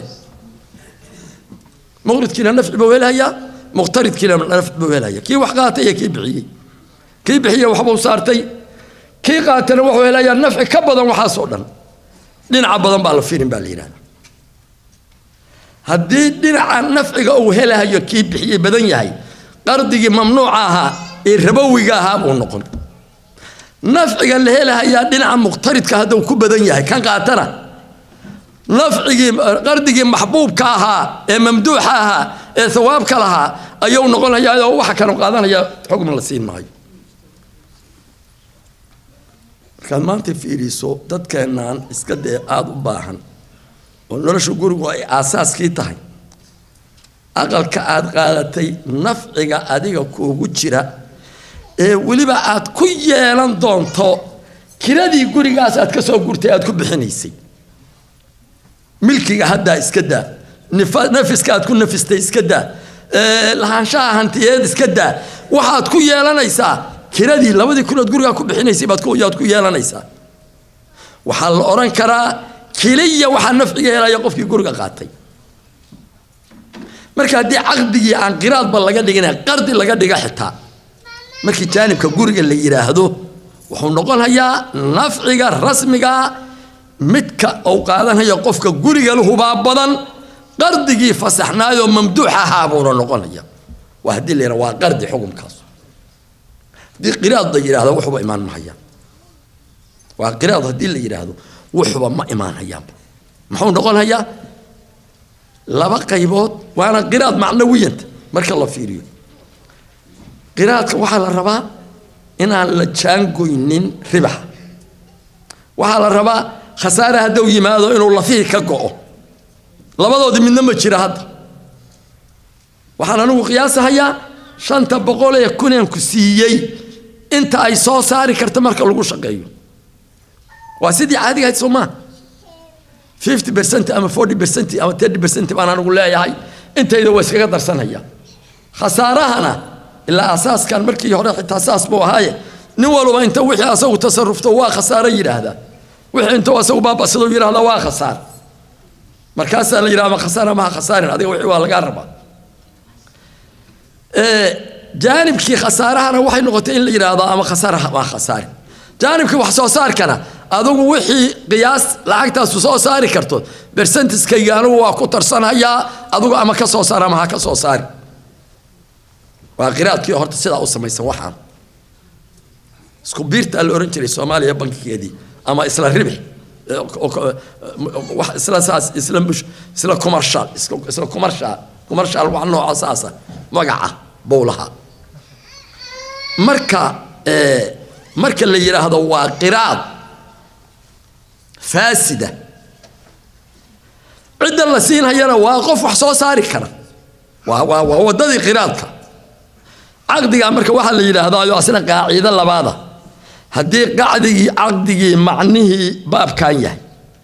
مغردك النفع بويلها يا مختلف كلا من نفع بويلها يا كي وحقاتي كي بعي كي بحيه وحبو صارتي كي قاتل وحو إلى النفع كبدا وحاصولا دينع بدن بالفيلم باليران هدي دينع النفع أو هلا هي كي بحيه بدن يهي قرضي ممنوعها الربويها ونقول نفع قال هلا هي دينع مقترض كهذا وكبدن يهي كان قاتنا نفع قرضي محبوب كاها ممدوحها ثواب كلها أيو نقول هي وح كانوا قادنا هي حكم السين معي كان ما أنت في ريسو دت كأنان إسكده عاد وباهن ونرش جورو أساس كيتاي أقل كعاد قالتي نفعك أديك كوجرا ولي بعد كوي لندن تو كردي جوري أساس كسو جورتي أدك بحنيسي ملكي هدا إسكده نف نفس كاد كون نفس إسكده لهانشاه هنتياد إسكده واحد كوي لنا يسا كردي لودي كل تقول أكو بحنيسي بتكو يا تكو يا لا نيسا وحال أوران كرا كلية وحال نفعي لا يقف في جورجا قاتي مركا دي عقدي عن قراض بالله قد جينا قرض اللي قد جا حتى مركي جانب كجورجا اللي يراهدو وحول نقول هيا نفعي الرسمي متك أو قادن هيا قف كجورجا له باب بدن قرضي فسحنا يوم ممدوحة هابورا نقول هيا وهدي اللي روا قرضي حكم كاس دي قراءة ضيّر هذا وحبا إيمان محيان وقراءة هدي اللي يراهدو وحبا ما إيمان هيان محاول نقول هيا لبقى يبوت وأنا قراءة معنوية مرك الله فيريو قراءة وحال الربا إنها لجانقو ينين ربح وحال الربا خسارة هدو يمادو إنه الله فيه كقو لبضو دي من نمت شراهد وحال أنه قياسة هيا شانتا بقولة يكون ينكسيي انت اي سو ساري كرت marka lagu shaqeeyo waa sidii caadiga ahayd Soomaa fifty percent ama forty percent ama thirty percent baan anigu leeyahay intayda way iskaga darsanaya khasaarahana ila asaaskan markii hore xitaa asaas buu ahaay nin walba inta wixii asagu tasarrufto waa khasaaro yiraahda wixii inta asagu baabasado yiraahda waa khasaar markaas la yiraahdo khasaaro ma khasaarin adiga wixii waa laga rabaa جانب كي خسارة أنا واحد نقطة إلا إرادة أما خسارة ما خسارة جانب كي وحصو صار كنا أذوق وحي قياس لعقتها سو صار كرتو برسنتس كي قالوا وكتر سنة يا أذوق أما كسو صار أما كسو صار وقرأت كي هرت سيدا أصلا ما يسوحها سكوبيرت الأورنجري الصومالي يبان كيدي أما إسلا ربح إسلا ساس إسلا مش إسلا كومرشال إسلا كومرشال كومرشال وعنه أساسا وقعه بولها مركا إيه مركا اللي يرى هذا هو قراض فاسدة عند الله سين هيرا واقف وحصو صاري كنا وهو ضدي قراضك عقدي مركا واحد اللي يرى هذا أصلا قاعدة لبعضها هدي قاعدي عقدي معنيه باب كان يهي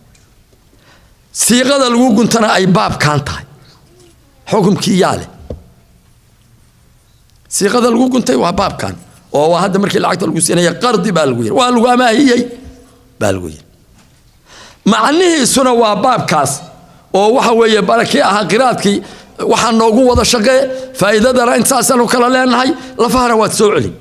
صيغة الوجود ترى أي باب كان تاي حكم كياله siiqada lagu guntay waa baabkan oo waa hadda markii lacagta lagu siinaya qardi baa lagu yiri waa lagu amaahiyay baa lagu yiri macnihiisuna waa baabkaas oo waxa weeye barakii aha qiraadkii waxa noogu wada shaqee faa'iidada intaasanu kala leenahay lafahana waad soo celin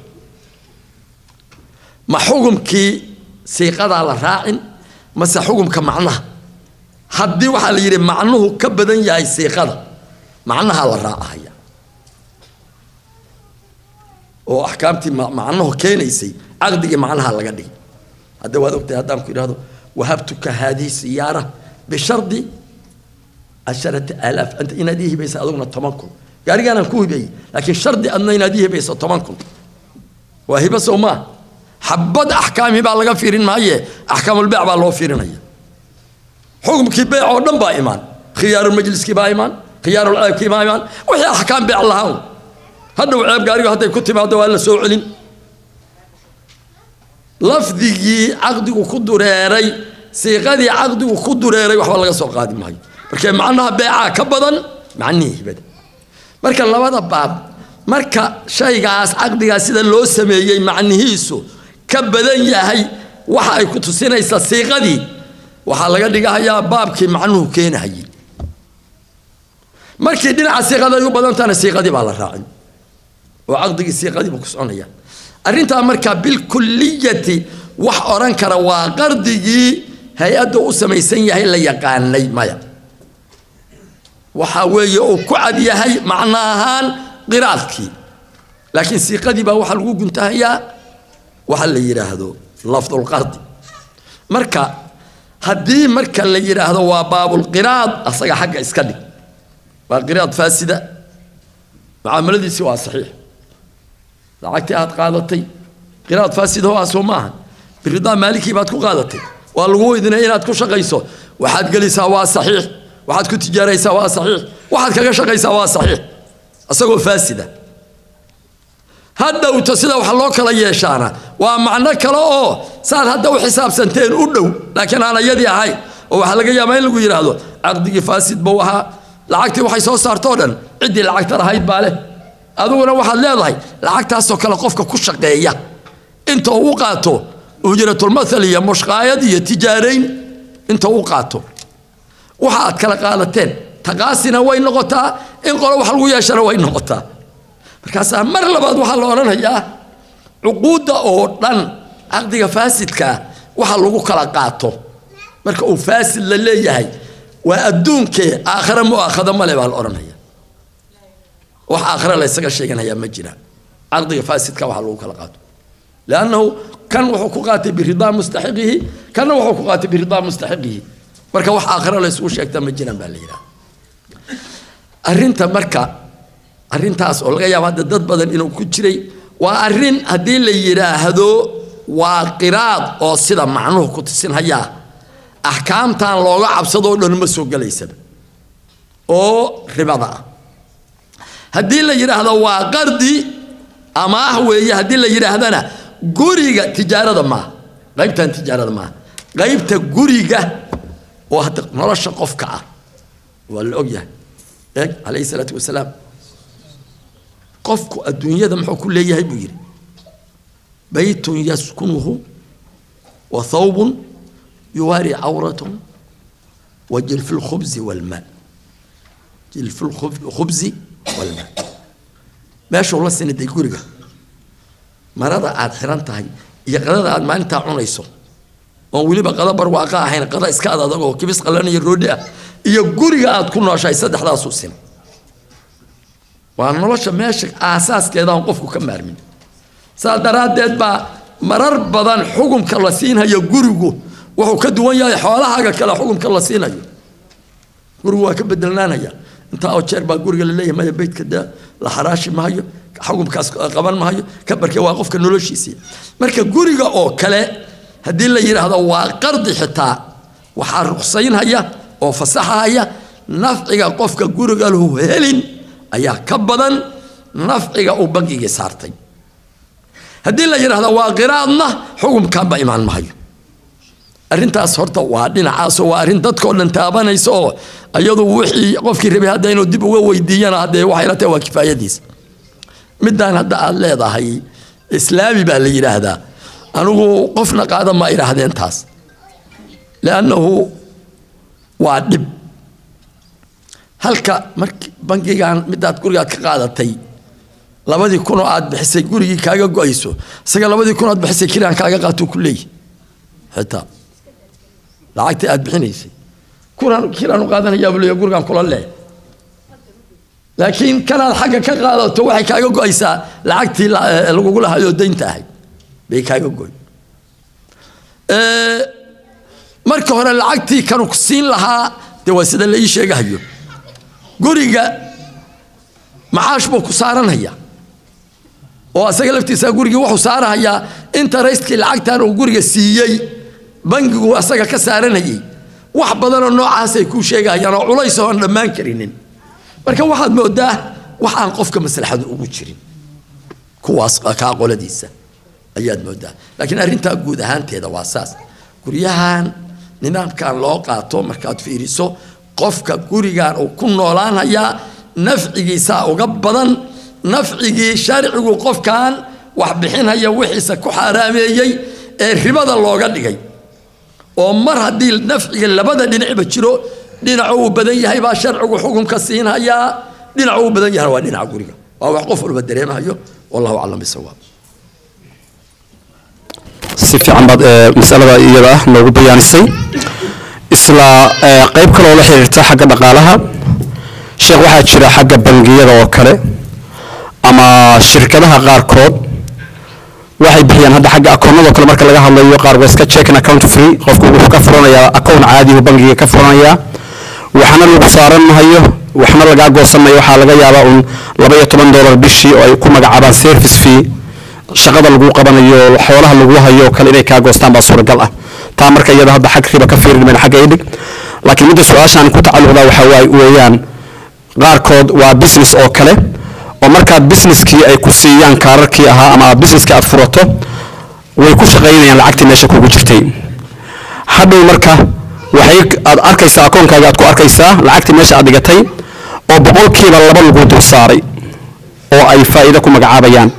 ma xukumkii siiqada la raacin mase xukumka macnaha haddii waxa la yiri macnuhu ka badan yahay siiqada macnaha la raacaya oo ahkaamti macnahu keenaysay aqdiga macnaha laga dhigay hadda waad ogtay haddaan ku yiraahdo wahabtuka hadhihi siyara bishardi عشرة آلاف أنت إن هذه بيس أظن تمانكم قال أنا كوي بي لكن شرط أن إن هذه بيس تمانكم وهي بس وما حبض أحكامي بالغ فيرين ما هي أحكام البيع بالله فيرين هي حكم كي بيع ودم بايمان خيار المجلس كي بايمان خيار العيب كي بايمان وهي أحكام بيع الله هذا وعيب قال هذا كتب هذا ولا سوء علم لفظي عقد وكدراري سيغادي عقد وكدراري وحول لغا سوق قادم هاي marka macnaha beeca ka badan macnihi bad marka labada baab marka shaygaas aqdiga sida loo sameeyay macnihiisu ka badan yahay waxa ay ku tusinaysaa siiqadii waxa laga dhigayaa baabkii macnuhu keenayay markii dhinaca siiqada ay u badan tahay siiqadii baa la raacin oo aqdigi siiqadii buu ku soconaya arinta marka bil kulliyati wax oran kara waa qardigii hay'adda u samaysan yahay la yaqaanay maya waxa weeye oo ku cad yahay macnaahan qiraadkii laakiin siiqadii baa waxa lagu guntahayaa waxa la yiraahdo lafdul qardi marka haddii marka la yiraahdo waa baabul qiraad asaga xagga iska dhig waa qiraad faasida muaamaladiisi waa saxiix lacagtii aad qaadatay qiraad faasida oo asoo maaha biridaa maalikii baad ku qaadatay waa lagu weydiinay inaad ku shaqayso waxaad gelisaa waa saxiix waxaad ku tijaaraysaa waa saxiix waxaad kaga shaqaysaa waa saxiix asagoo faasida hadda uu tasida waxa loo kala yeeshaana waa macno kale oo saad hadda u xisaabsanteen u dhow laakiin aan ayadii ahay oo waxa laga yaabaa in lagu yiraahdo aqdigi faasid buu ahaa lacagtii waxay soo saartoo dhan cidii lacagta lahayd baa leh adiguna waxaad leedahay lacagtaas oo kale qofka ku shaqeeya inta uu qaato ujratul mathaliya mushqaayad iyo tijaarayn inta uu qaato waxa aad kala qaadateen taqaasina way noqotaa in qolo wax lagu yeeshana way noqotaa markaas mar labaad waxa la oranayaa uquudda oo dhan aqdiga faasidka waxa lagu kala qaato marka uu faasid la leeyahay waa adduunka aakhira mu'aakhada male baa la oranaya wax aakhira la isaga sheeganaya ma jira aqdiga faasidka waxa lagu kala qaato laanahu kan wuxuu ku qaatay biridaa mustaxiqihi kana wuxuu ku qaatay biridaa mustaxiqihi marka wax aakhira la isku sheegta ma jiraan baa la yiraahdaa arinta marka arintaas oo laga yaabo dad badan inuu ku jiray waa arin hadii la yiraahdo waa qiraad oo sida macnuhu ku tusinaya ahkaamtan looga cabsado dhan ma soo galaysa oo ribada hadii la yiraahdo waa qardi ama weeye hadii la yiraahdana guriga tijaarada ma qaybtan tijaarada ma qaybta guriga oo hadda nolosha qofka ah wal ogyahay ee alayhi salatu wasalaam qofku adduunyada muxuu ku leeyahay buu yiri baytun yaskunuhu wa thawbun yuwari awratun wa jilf al-khubz wal ma jilf al-khubz wal ma meesha la sinaday guriga marada aad xiran tahay iyo qadada aad maalinta cunayso oo waliba qada barwaaqa ahayn qada iska adag oo kibis qalanayo roodhi ah iyo guriga aad ku nooshahay saddexdaas u sin waa nolosha meesha asaaskeeda aan qofku ka maarmin saadaradeed ba marar badan xukunka la siinayo gurigu wuxuu ka duwan yahay xoolahaaga kala xukunka la siinayo gurigu waa ka bedelnaanaya inta oo jeer baa guriga la leeyahay beedka la xaraashi maayo xukunkaas qaban maayo ka barkay waa qofka noloshiisa marka guriga oo kale hadii la yiraahdo waa qardi xitaa waxa ruqsaynaya oo fasaxaya nafciga qofka guriga lahu helin ayaa ka badan nafciga uu bangiga saartay hadii la yiraahdo waa qiraadna xukunka ba imaan maayo arintaas horta waa dhinacaas waa arin dadka dhan taabanayso ayadu wixii qofkii rabay hadda inuu dib uga weydiiyana hadda waxay la tahay waa kifaayadiis مدان هذا الله ضحي إسلامي باللي هذا أنا قفنا قاعدة ما إلى هذا انتاس لأنه وعدب هلك مرك بنجي عن مدة تقول قاعد قاعدة تي لابد يكونوا قاعد بحس يقولي كاجا قايسو سجل لابد يكونوا قاعد بحس كيران كاجا قاتو كلي حتى لعقت قاعد بحنيسي كيران كيران قاعدين يجابوا يقول قام كل الله لكن كان الحاجة كقاعدة توحي كاجا قايسا لعقت اللي يقولها يودين تاعي بيكاجا قاي أه marka hore lacagtii kanu ku siin lahaa de waa sida la ii sheegayo guriga maxaash buu ku saaranaya oo asaga laftiisa guriga wuxuu saaraya interest-ki lacagtan uu guriga siiyay bangigu asaga ka saaranayay wax badan oo noocaas ay ku sheegayaan oo culays oo aan dhamaan karinin marka waxaad moodaa wax aan qofka maslaxadu ugu jirin kuwaas ka qoladiisa ayaad moodaa laakiin arrinta guud ahaanteeda waa saas guriyahan nidaam kan loo qaato markaad fiiriso qofka gurigan uu ku noolaanaya nafcigiisa uga badan nafcigi sharcigu qofkan wax bixinaya wixiisa ku xaraameeyay ee ribada looga dhigay oo mar hadii nafciga labada dhinacba jiro dhinac uu badan yahay baa sharcigu xukunka siinaya dhinac uu badan yahay waa dhinaca guriga waa wax qof walba dareemayo wallahu a'lam bisawaab سيف عماد مسألة إياه نوجو بيانسي إسلا قيب كله ولا حيرته حاجة بقالها شيء واحد شراء حاجة بنجية وكله أما شركة لها غار كود واحد بيان هذا حاجة أكون وكل مرة لقاها الله يقار ويسكت تشيك أكاونت فري قفكوا كفرنا يا أكون عادي وبنجية كفرنا يا وحنا اللي بصارنا هيو وحنا اللي قاعد وصلنا يو حالة جاية بقول لبيه ثمانية دولار بشي أو يكون مجعبان سيرفيس فيه shaqada lagu qabanayo xoolaha lagu hayo kale inay ka goostaan baa suuragal ah taa marka iyada hadda xaq riba ka fiirin xaq eedig laakiin mid su'aashan ku tacalluqda waxa way weeyaan qaarkood waa business oo kale oo marka businesskii ay ku siiyaan kaararkii ahaa ama businesska aad furato way ku shaqeynayaan lacagtii meesha kugu jirtay hadhow marka waxay aad arkaysaa akoonkaaga aad ku arkaysaa lacagtii meesha aad dhigatay oo boqolkiiba laba lagu dul saaray oo ay faa'iido ku magacaabayaan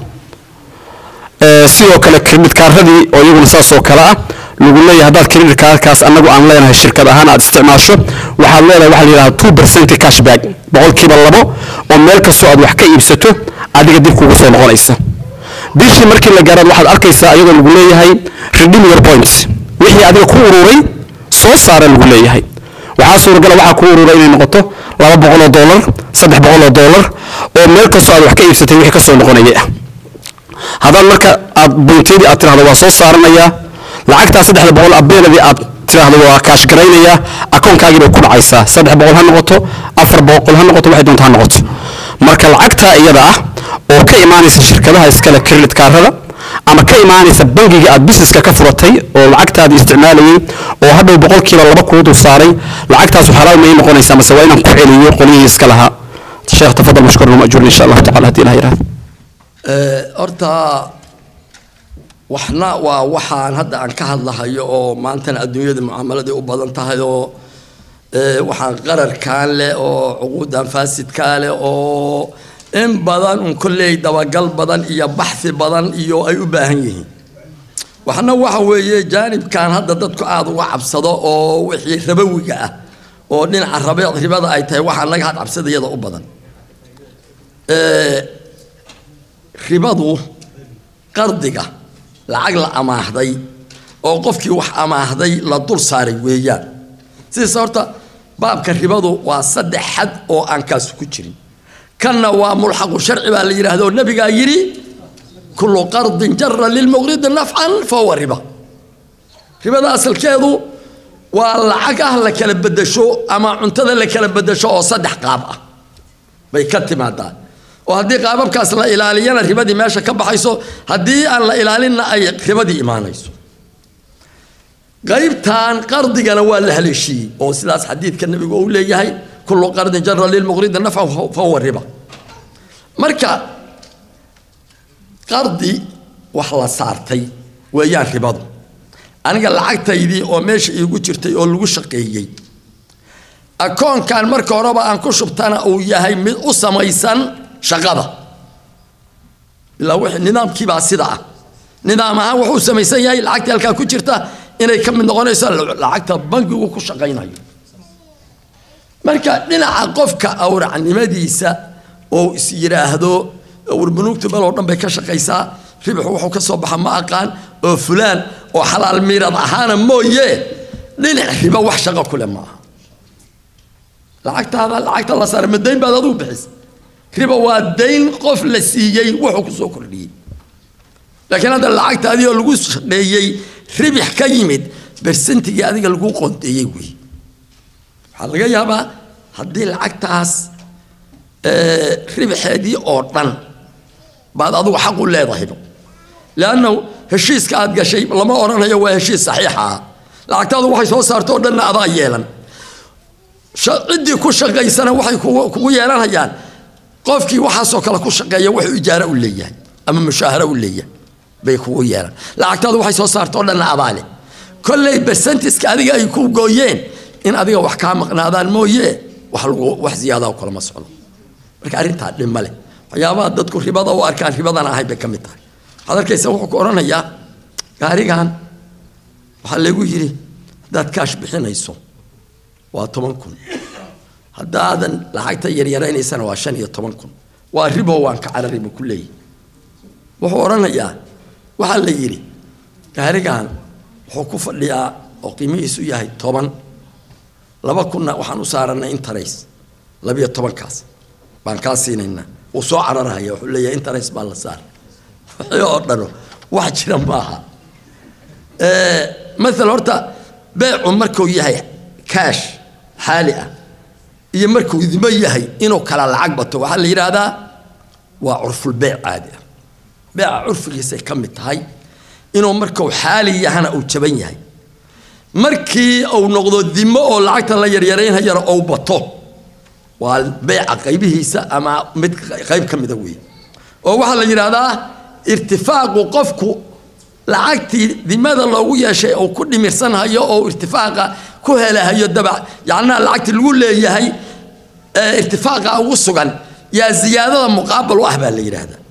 sidoo kale credit cardadii oo iyaguna saas oo kala ah lagu leeyahay hadaad credit cardkaas anagu aan leenahay shirkad ahaan aad isticmaasho waxaad leedahay waxa la yiraahdo two percent cashback boqolkiiba labo oo meel kasta aad wax ka iibsato adiga dib kugu soo noqonaysa bishii markii la gaaro waxaad arkaysaa iyadoo lagu leeyahay redeem your points wixii adiga ku ururay soo saara lagu leeyahay waxa suuragal waxa ku ururay inay noqoto laba boqol oo dollar saddex boqol oo dollar oo meel kasta aad wax ka iibsatay wixii ka soo noqonaya هذا مركا بنتيدي أتراه هو صوص صارنايا لعكت صدح بقول أبين الذي أتراه هو كاش جرينيا أكون كاجر وكل عيسى صدح بقول هالنقطة أفر بقول هالنقطة واحد دون هالنقطة مركا لعكتها إيدا أو كإيماني الشركة لها إسكال كريدت كارد أما كإيماني سبنجي قاعد بيزنس ككفرتي ولعكتها هذه استعمالي وهذا بقول كيلو لبا كود وصاري لعكتها سبحان الله ما ينقون يسمى سوينا كحيلي يقولي إسكالها الشيخ تفضل مشكور ومأجور إن شاء الله تعالى هدي الهيرات horta waxna waa waxaan hadda aan ka hadlahayo oo maanta adduunyada muaamalada u badan tahay oo waxaan qararkaan leh oo uquudan faasidka leh oo in badan un kulay dabagal badan iyo baxthi badan iyo ay u baahan yihiin waxna waxa weeye jaanibkan hadda dadku aad uga cabsado oo wixii rabawiga ah oo dhinaca ribada ay tahay waxa laga had cabsadayada u badan ee ribadu qardiga lacag la amaahday oo qofkii wax amaahday la dul saaray weeyaan sidaas horta baabka ribadu waa saddex xad oo aan kaas ku jirin kana waa mulxaq sharci baa la yiraahdo nabiga yiri kullu qardin jarra lil muqrid naf'an fa huwa riba ribada asalkeedu waa lacag ah la kala bedesho ama cuntada la kala bedesho oo saddex qaab ah bay ka timaadaa وهذه قابب كاس لا إلالينا ربادي ماشى كبحيسو هذه أن لا إلالينا أي ربادي إيمانيسو قريب تان قرض جنوال لهالشيء أو سلاس حديث كان النبي يقول لي هاي كل قرض جر للمغرض النفع فهو الربا مركا قرضي وحلا صارتي ويان رباضو أنا قال لعقتي دي أو ماشي يقول شرتي أو لقول شقيي أكون كان مركا ربا أن كشبتنا أو ياهي من أسميسان شغادة إلا واحد نظام كيف عصيدة نظامها وحو سميسان ياي لعقتي هالكا كجرتا إنay ka mid noqonayso lacagta bangigu ku shaqaynayo marka dhinaca qofka awracnimadiisa oo is yiraahdo warbanuugta bal oo dhan bay ka shaqaysaa ribix wuxuu ka soo baxa ma aqaan oo fulaan oo xalaal miirad ahaana mooye dhinac riba wax shaqo kule ma aha lacagtaada lacagta la saaray madayn baad adigu bixis riba waa dayn qof la siiyay wuxuu ku soo kordhiyay laakiin hada lacagtaadii oo lagu shaqeeyay ribix ka yimid percentage adiga lagu qoonteeyay wey waxa laga yaabaa haddii lacagtaas ee ribixeedii oo dhan baad adigu xaq u leedahay laanna heshiiska aad gashay lama oranayo waa heshiis saxiix ah lacagtaadu waxay soo saarto oo dhan adaa yeelan cidii ku shaqaysana waxay kugu yeelanayaan qofkii waxaasoo kale ku shaqeeya wuxuu ijaara u leeyahay ama mushaahara u leeyahay bay kugu yeelan lacagtaadu waxay soo saarto oo dhan abaale kolley percentage adiga ay ku gooyeen in adiga wax ka maqnaadaan mooye wax lagu wax ziyaada oo kala ma socdo marka arinta dhimma leh waxyaabaha dadku ribada u arkaan ribadan ahay bay kamid tahay hadarkaysa wuxuu ku oranayaa gaarigan waxa lagu yiri dad kaash bixinayso waa toban kun haddaadan lacagta yar yaraynaysan waa shan iyo toban kun waa ribo waan ka carariba ku leeyahay wuxuu oranayaa waxa la yiri gaarigan wuxuu ku fadhiyaa oo qiimihiisu yahay toban laba kunna waxaan u saaranay interest laba iyo toban kaas baan ka siinayna oo soo cararaya wuxuu leeyahay interest baa la saar oo dhano wax jira maaha ee mesela horta beecu markuu yahay cash xaali ah iyo markuu idimo yahay inuu kala lacag bato waxa la yiraahdaa waa urful beec caadi ah beeca urfigiisa ka mid tahay inuu markuu xaali yahana uu jaban yahay markii uu noqdo dimo oo lacagta la yaryareynayo oo bato waa beeca qaybihiisa ama mid qayb kamid ah weey oo waxa la yiraahdaa irtifaaqu qofku lacagtii dimada loogu yeeshay oo ku dhimirsanayo oo irtifaaqa ku helahayo daba yaana lacagtii lagu leeyahay irtifaaqa ugu sugan ya ziyaadada muqaabal wax baa la yiraahdaa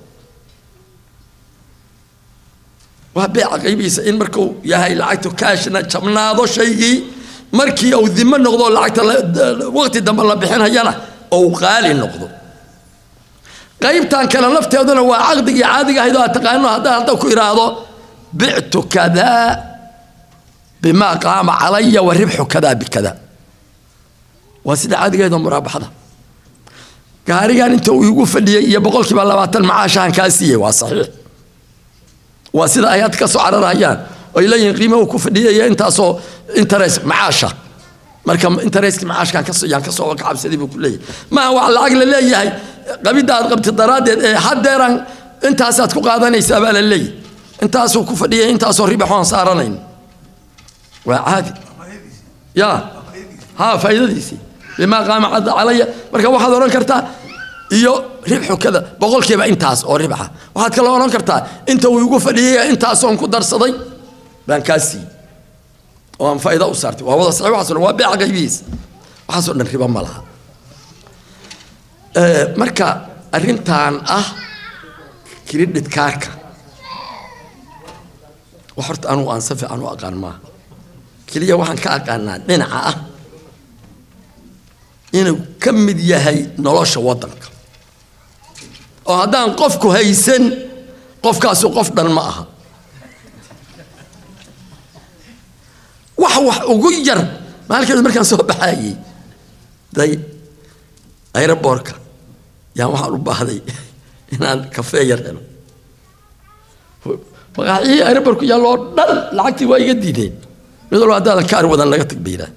waa beeca qaybihiisa in markuu yahay lacagtu kaashna jabnaado shaygii markii uu dimo noqdo lacagta waqti dambe la bixinayana oo qaali noqdo qaybtan kala lafteeduna waa aqdigii caadiga ahayd oo taqaano hadaa hadda ku iraado bi'tu kada bima qaama alayya wa ribhu kada bikada wasida caadiga ahayd muraabaxada gaarigan inta uu igu fadhiyay iyo boqolkiiba labaatan macaashan ka siiyay waa saxiix wasida ayad ka soo cararayaan oo ilayeen qiimaha ku fadhiyay intaasoo interest macaasha marka interest macaashkan ka soo yaan ka soo waqabsaday buu ku leeyahay ma wax lacag la leeyahay qabidaad qabti daraadeed ee hadeeran intaasaad ku qaadanaysaa baa la leeyahay intaasoo ku fadhiyay intaasoo ribaxoon saaranayn waa caadi ya ha faa'idadiisi bima qaama alayya marka waxaad oran kartaa iyo ribxu kada boqolkiiba intaas oo ribaxa waxaad kala oran kartaa inta uu ugu fadhiyay intaas oo ku darsaday baan kaasi oo aan faa'iido u saartay waa wada saxiix waxaan waa beec qaybiis waxaan soo dhan riba ma laha ee marka arintan ah credit cardka waxaad aanu aan safi aanu aqaan ma kaliya waxaan ka aqaanaa dhinaca ah inuu ka mid yahay nolosha wadanka oo haddaan qofku haysan qofkaas qof dhan ma aha wax wax ugu yar maalkeed markaan soo baxayay day aeroportka yaa waxaan u baahday inaan kafee yar helo magaciisa aeroportku yaa loo dhan lacagtii waa iga diideen mid walba haddaadan kaar wadan laga tag bayraa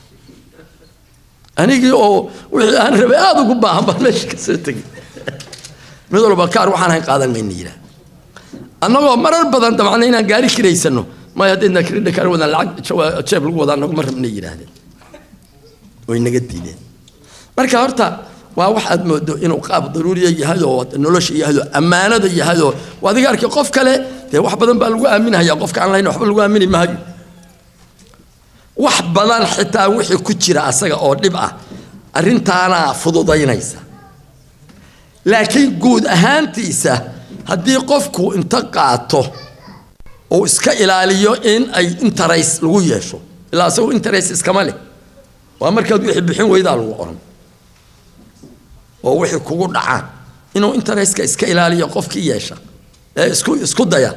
anigii oo wixii aan rabay aad ugu baahan baan meesha ka soo tagay mid walba kaar waxaan hayn qaadan mayna yiraa annagoo marar badan dabcan inaan gaari kireysano ma yadeedna kireeda kaar wadan lacag jeeb lagu wadaa nagu marabna yiraahdeen way naga diideen marka horta waa wax aad moodo inuu qaab daruuri yahay oo nolosha yahay amaanada yahay oo wadiga arkay qof kale de wax badan baa lagu aaminayaa qofka aan lahayn waxba lagu aamini maayo wax badan xitaa wixii ku jira asaga oo dhib ah arintaana fududaynaysa laakiin guud ahaantiisa haddii qofku inta qaato oo iska ilaaliyo in ay interest lagu yeesho ilaa soo interest iskama leh waa markaad wixii bixin weydaa lagu qoran oo wixii kugu dhacaan inuu interest-ka iska ilaaliyo qofkii yeesha ee isku isku daya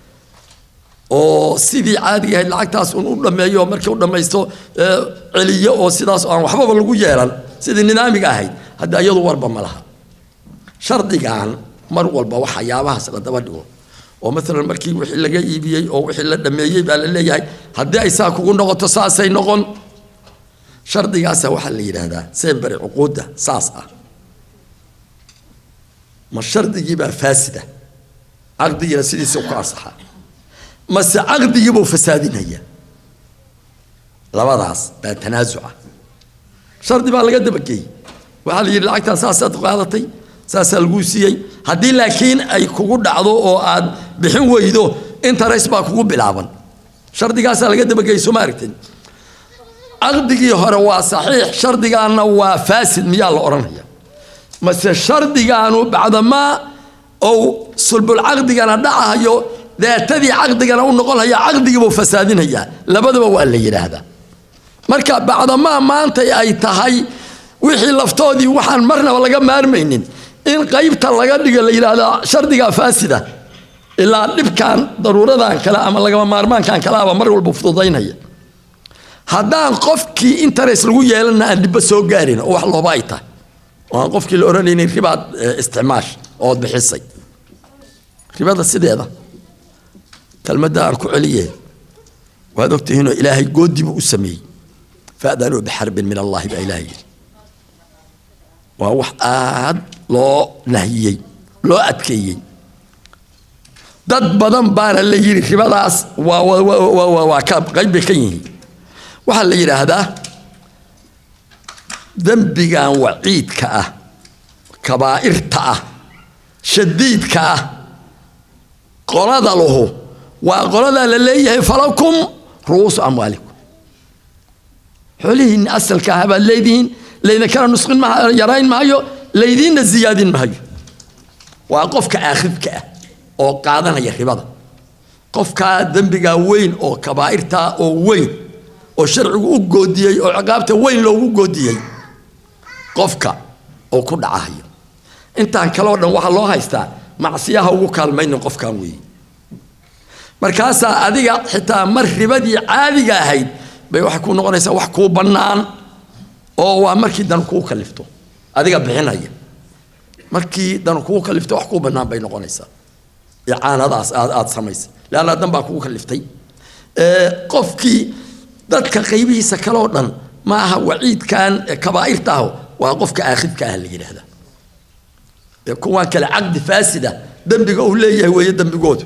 oo sidii caadiga ahayd lacagtaas uu u dhameeyo markii uu dhamaysto celiyo oo sidaas aan waxba lagu yeelan sidii nidaamiga ahayd hadda iyadu warba ma laha shardigan mar walba waxa yaabahaas la daba dhigo oo mesela markii wixii laga iibiyay oo wixii la dhameeyay baa la leeyahay haddii ay saa kugu noqoto saasay noqon shardigaas waxa la yiraahdaa seebari uquuda saas ah ma shardigii baa faasida aqdiga sidiisa ku asaxa ma se aqdigii buu fasaadinaya labadaas baa tanaasuca shardi baa laga dabagay waxa la yiri lacagta saasaad qaadatay saasa lagu siiyay haddii laakiin ay kugu dhacdo oo aad bixin weydo interest baa kugu bilaaban shardigaas laga dabagay soo ma aragtin aqdigii hore waa saxiix shardigaana waa faasid miyaa la oranaya mase shardigaanu bacdama oo sulbul aqdigana dhacayo daatadii aqdigana u noqonaya aqdigii buu fasaadinaya labadaba waa la yiraahdaa marka bacdama maanta ay tahay wixii laftoodii waxaan marnaba laga maarmaynin in qaybta laga dhigo la yiraahdo shardiga faasida ilaa dhibkan daruuradan kala ama laga maarmaankan kala aba mar walba fududaynaya haddaan qofkii interest lagu yeelana aan dib soo gaarin oo wax looba ay tahay oo qofkii la oranayay ribaad isticmaash oo bixisay ribada sideeda kalmada aan ku celiyay waad ogtihiin oo ilaahay goodibu u sameeyay faadanu biharb min allah ba ilaahi waa wax aad loo nahiyay loo adkeeyay dad badan baana la yiri ribadaas waa waa waa ka qayb ka yihiin waxa la yiraahdaa dambigan waciidka ah kabaa'irta ah shadiidka ah qolada lahu waa qolada la leeyahay falakum ruus amwaalikum xolihiin asalka ah baa leediin leeyna kana nusqin ma yarayn maayo leeydiina ziyaadin maayo waa qofka aakhidka ah oo qaadanaya ribada qofka dambiga weyn oo kabaa'irta oo weyn oo sharcigu u goodiyay oo ciqaabta weyn loogu goodiyay qofka oo ku dhacayo intaan kale oo dhan waxa loo haystaa macsiyaha ugu kaalmayno qofkan weey markaas adiga xitaa mar ribadii caadiga ahayd bay wax ku noqonaysaa wax ku banaan oo waa markii dan ku kalifto adiga bixinaya markii dan ku kalifto wax ku banaan bay noqonaysaa yaanadaas aad aad samaysay laana dan baa ku kaliftay ee qofkii dadka qaybihiisa kale oo dhan ma aha waciidkan kabaa'irta waa qofka aakhidka ah la yiraahdo ee kuwa kale aqdi faasida dambiga uu leeyahay way dambigoodu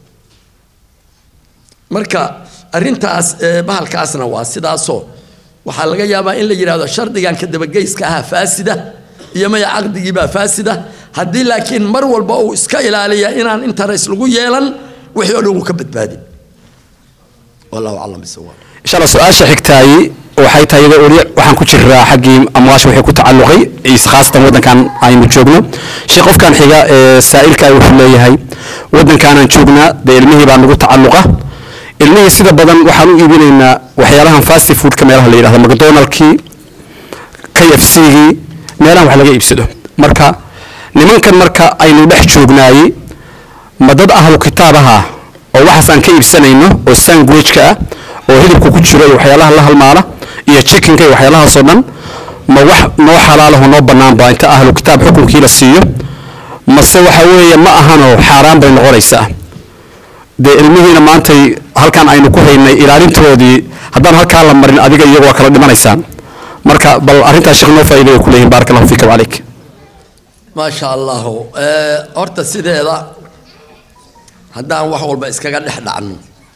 marka arintaas bahalkaasna waa sidaasoo waxa laga yaabaa in la yiraahdo shardigan ka dabageyska ah faasida iyo ma aqdigii baa faasida hadii laakiin mar walba uu iska ilaaliyo inaan interest lagu yeelan wixii oo dhan ka badbaadin wallahu a'lam bisawa insha Allah su'aasha xigtay waxay tahay iyadoo waxaan ku jiraa xaqii amwaash waxay ku tacalluqay is khaasatan wadankan aynu joogno sheekh qofkan xiga ee saa'ilka wuxuu leeyahay wadankan aan joognaa deelmihii baa nagu tacalluqa ilmihii sida badan waxaan u iibinaynaa waxyaalahan fast food ka meelaha la yiraahdo McDonald's-kii K F C-gii meelaha wax laga iibsado marka nimankan marka aynu dhex joognaayay madad ahlu kitaabaha oo waxaan ka iibsanayno oo sandwich-ka oo hilibku ku jiro waxyaalaha la halmaala iyo chicken-ka waxyaalaha soo dhan ma wax noo xalaalaho noo banaan baa inta ahlu kitaab xukunkii la siiyo ma se waxa weeye ma ahano xaraan bay noqonaysaa de ilmihiina maantay halkan aynu ku haynay ilaalintoodii haddaan halkaa la marin adiga iyagoo kala dhimanaysaan marka bal arrintaa sheekh noo faa'iideeyo ku leeyahay barakallahu fiikum alayk ma sha Allah ee horta sideeda haddaan wax walba iskaga dhex dhacno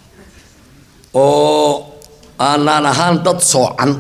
oo aanan ahaan dad soocan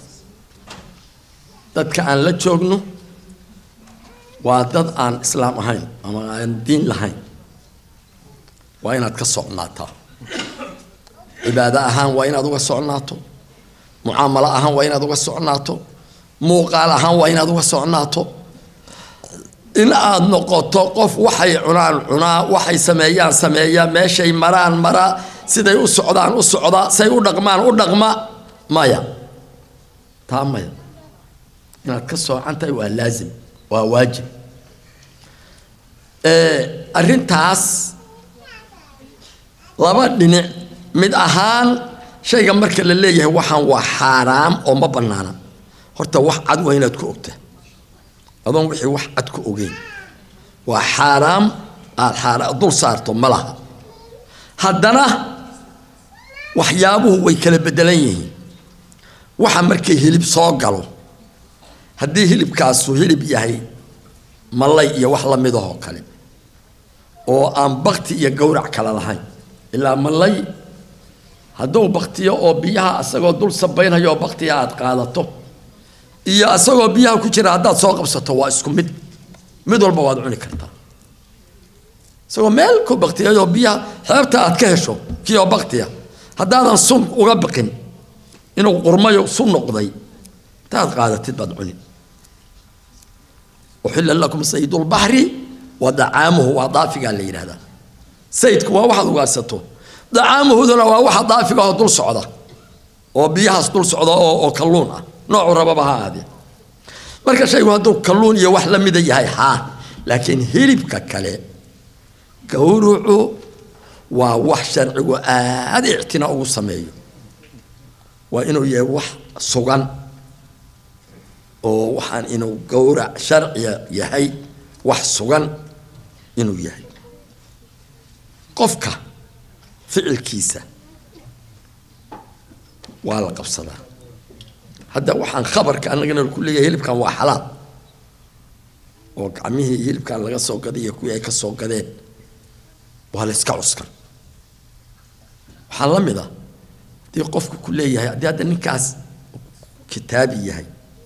dadka aan la joogno waa dad aan islaam ahayn ama aan diin lahayn waa inaad ka socnaataa cibaada ahaan waa inaad uga socnaato mucaamalo ahaan waa inaad uga socnaato muuqaal ahaan waa inaad uga socnaato in aad noqoto qof waxay cunaan cunaa waxay sameeyaan sameeya meeshay maraan mara siday u socdaan u socda say u dhaqmaan u dhaqma maya taa maya inaad ka soocantahay waa laazim waa waajib arrintaas laba dhinac mid ahaan shayga marka la leeyahay waxaan waa xaaraam oo ma bannaana horta wax cad waa inaad ku ogtaa adoon wixii wax cad ku ogeyn waa xaaraam aad xaaraam dul saarto ma laha haddana waxyaabuhu way kala bedelan yihiin waxa markay hilib soo galo haddii hilibkaasu hilib yahay malay iyo wax la mid ahoo kale oo aan bakti iyo gowrac kala lahayn ilaa malay hadduu baktiyo oo biyaha asagoo dul sabaynayo oo baktiya aad qaadato iyo asagoo biyaha ku jira haddaad soo qabsato waa isku mid mid walba waad cuni kartaa isagoo meel ku baktiyayoo biyaha xeebta aad ka hesho kii oo baktiya haddaadan sun uga biqin inuu qurmayo sun noqday taad qaadatid baad cuni uxilla lakum saydulbaxri wa dacaamuhu waa daafigaa la yidhahdaa saydku waa waxaad ugaarsato dacaamuhuduna waa waxa daafiga oo dul socda oo biyahaas dul socda oo oo kalluun ah noocu rababa ha ahaadee marka shaygu hadduu kalluun iyo wax la mida yahay haa laakiin hilibka kale gowrucu waa wax sharcigu aad ictina ugu sameeyo waa inuu yahay wax sugan oo waxaan inuu gowrac sharciya yahay wax sugan inuu yahay qofka ficilkiisa waa la qabsadaa hadda waxaan khabarka annagana ku leeyahay hilibkan waa xalaal oo gacmihii hilibkan laga soo gaday iyo kuwii ay ka soo gadeen waa la iska cuskan waxaa la mid ah haddii qofku ku leeyahay haddii hadda ninkaas kitaabi yahay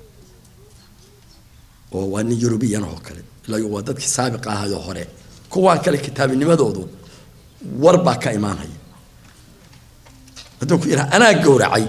oo waa nin yurubiyan oo kale ilaa waa dadkii saabiqa ahaayoo hore kuwaan kale kitaabinimadoodu war baa ka imaanaya hadduu ku yidhaha anaa gowracay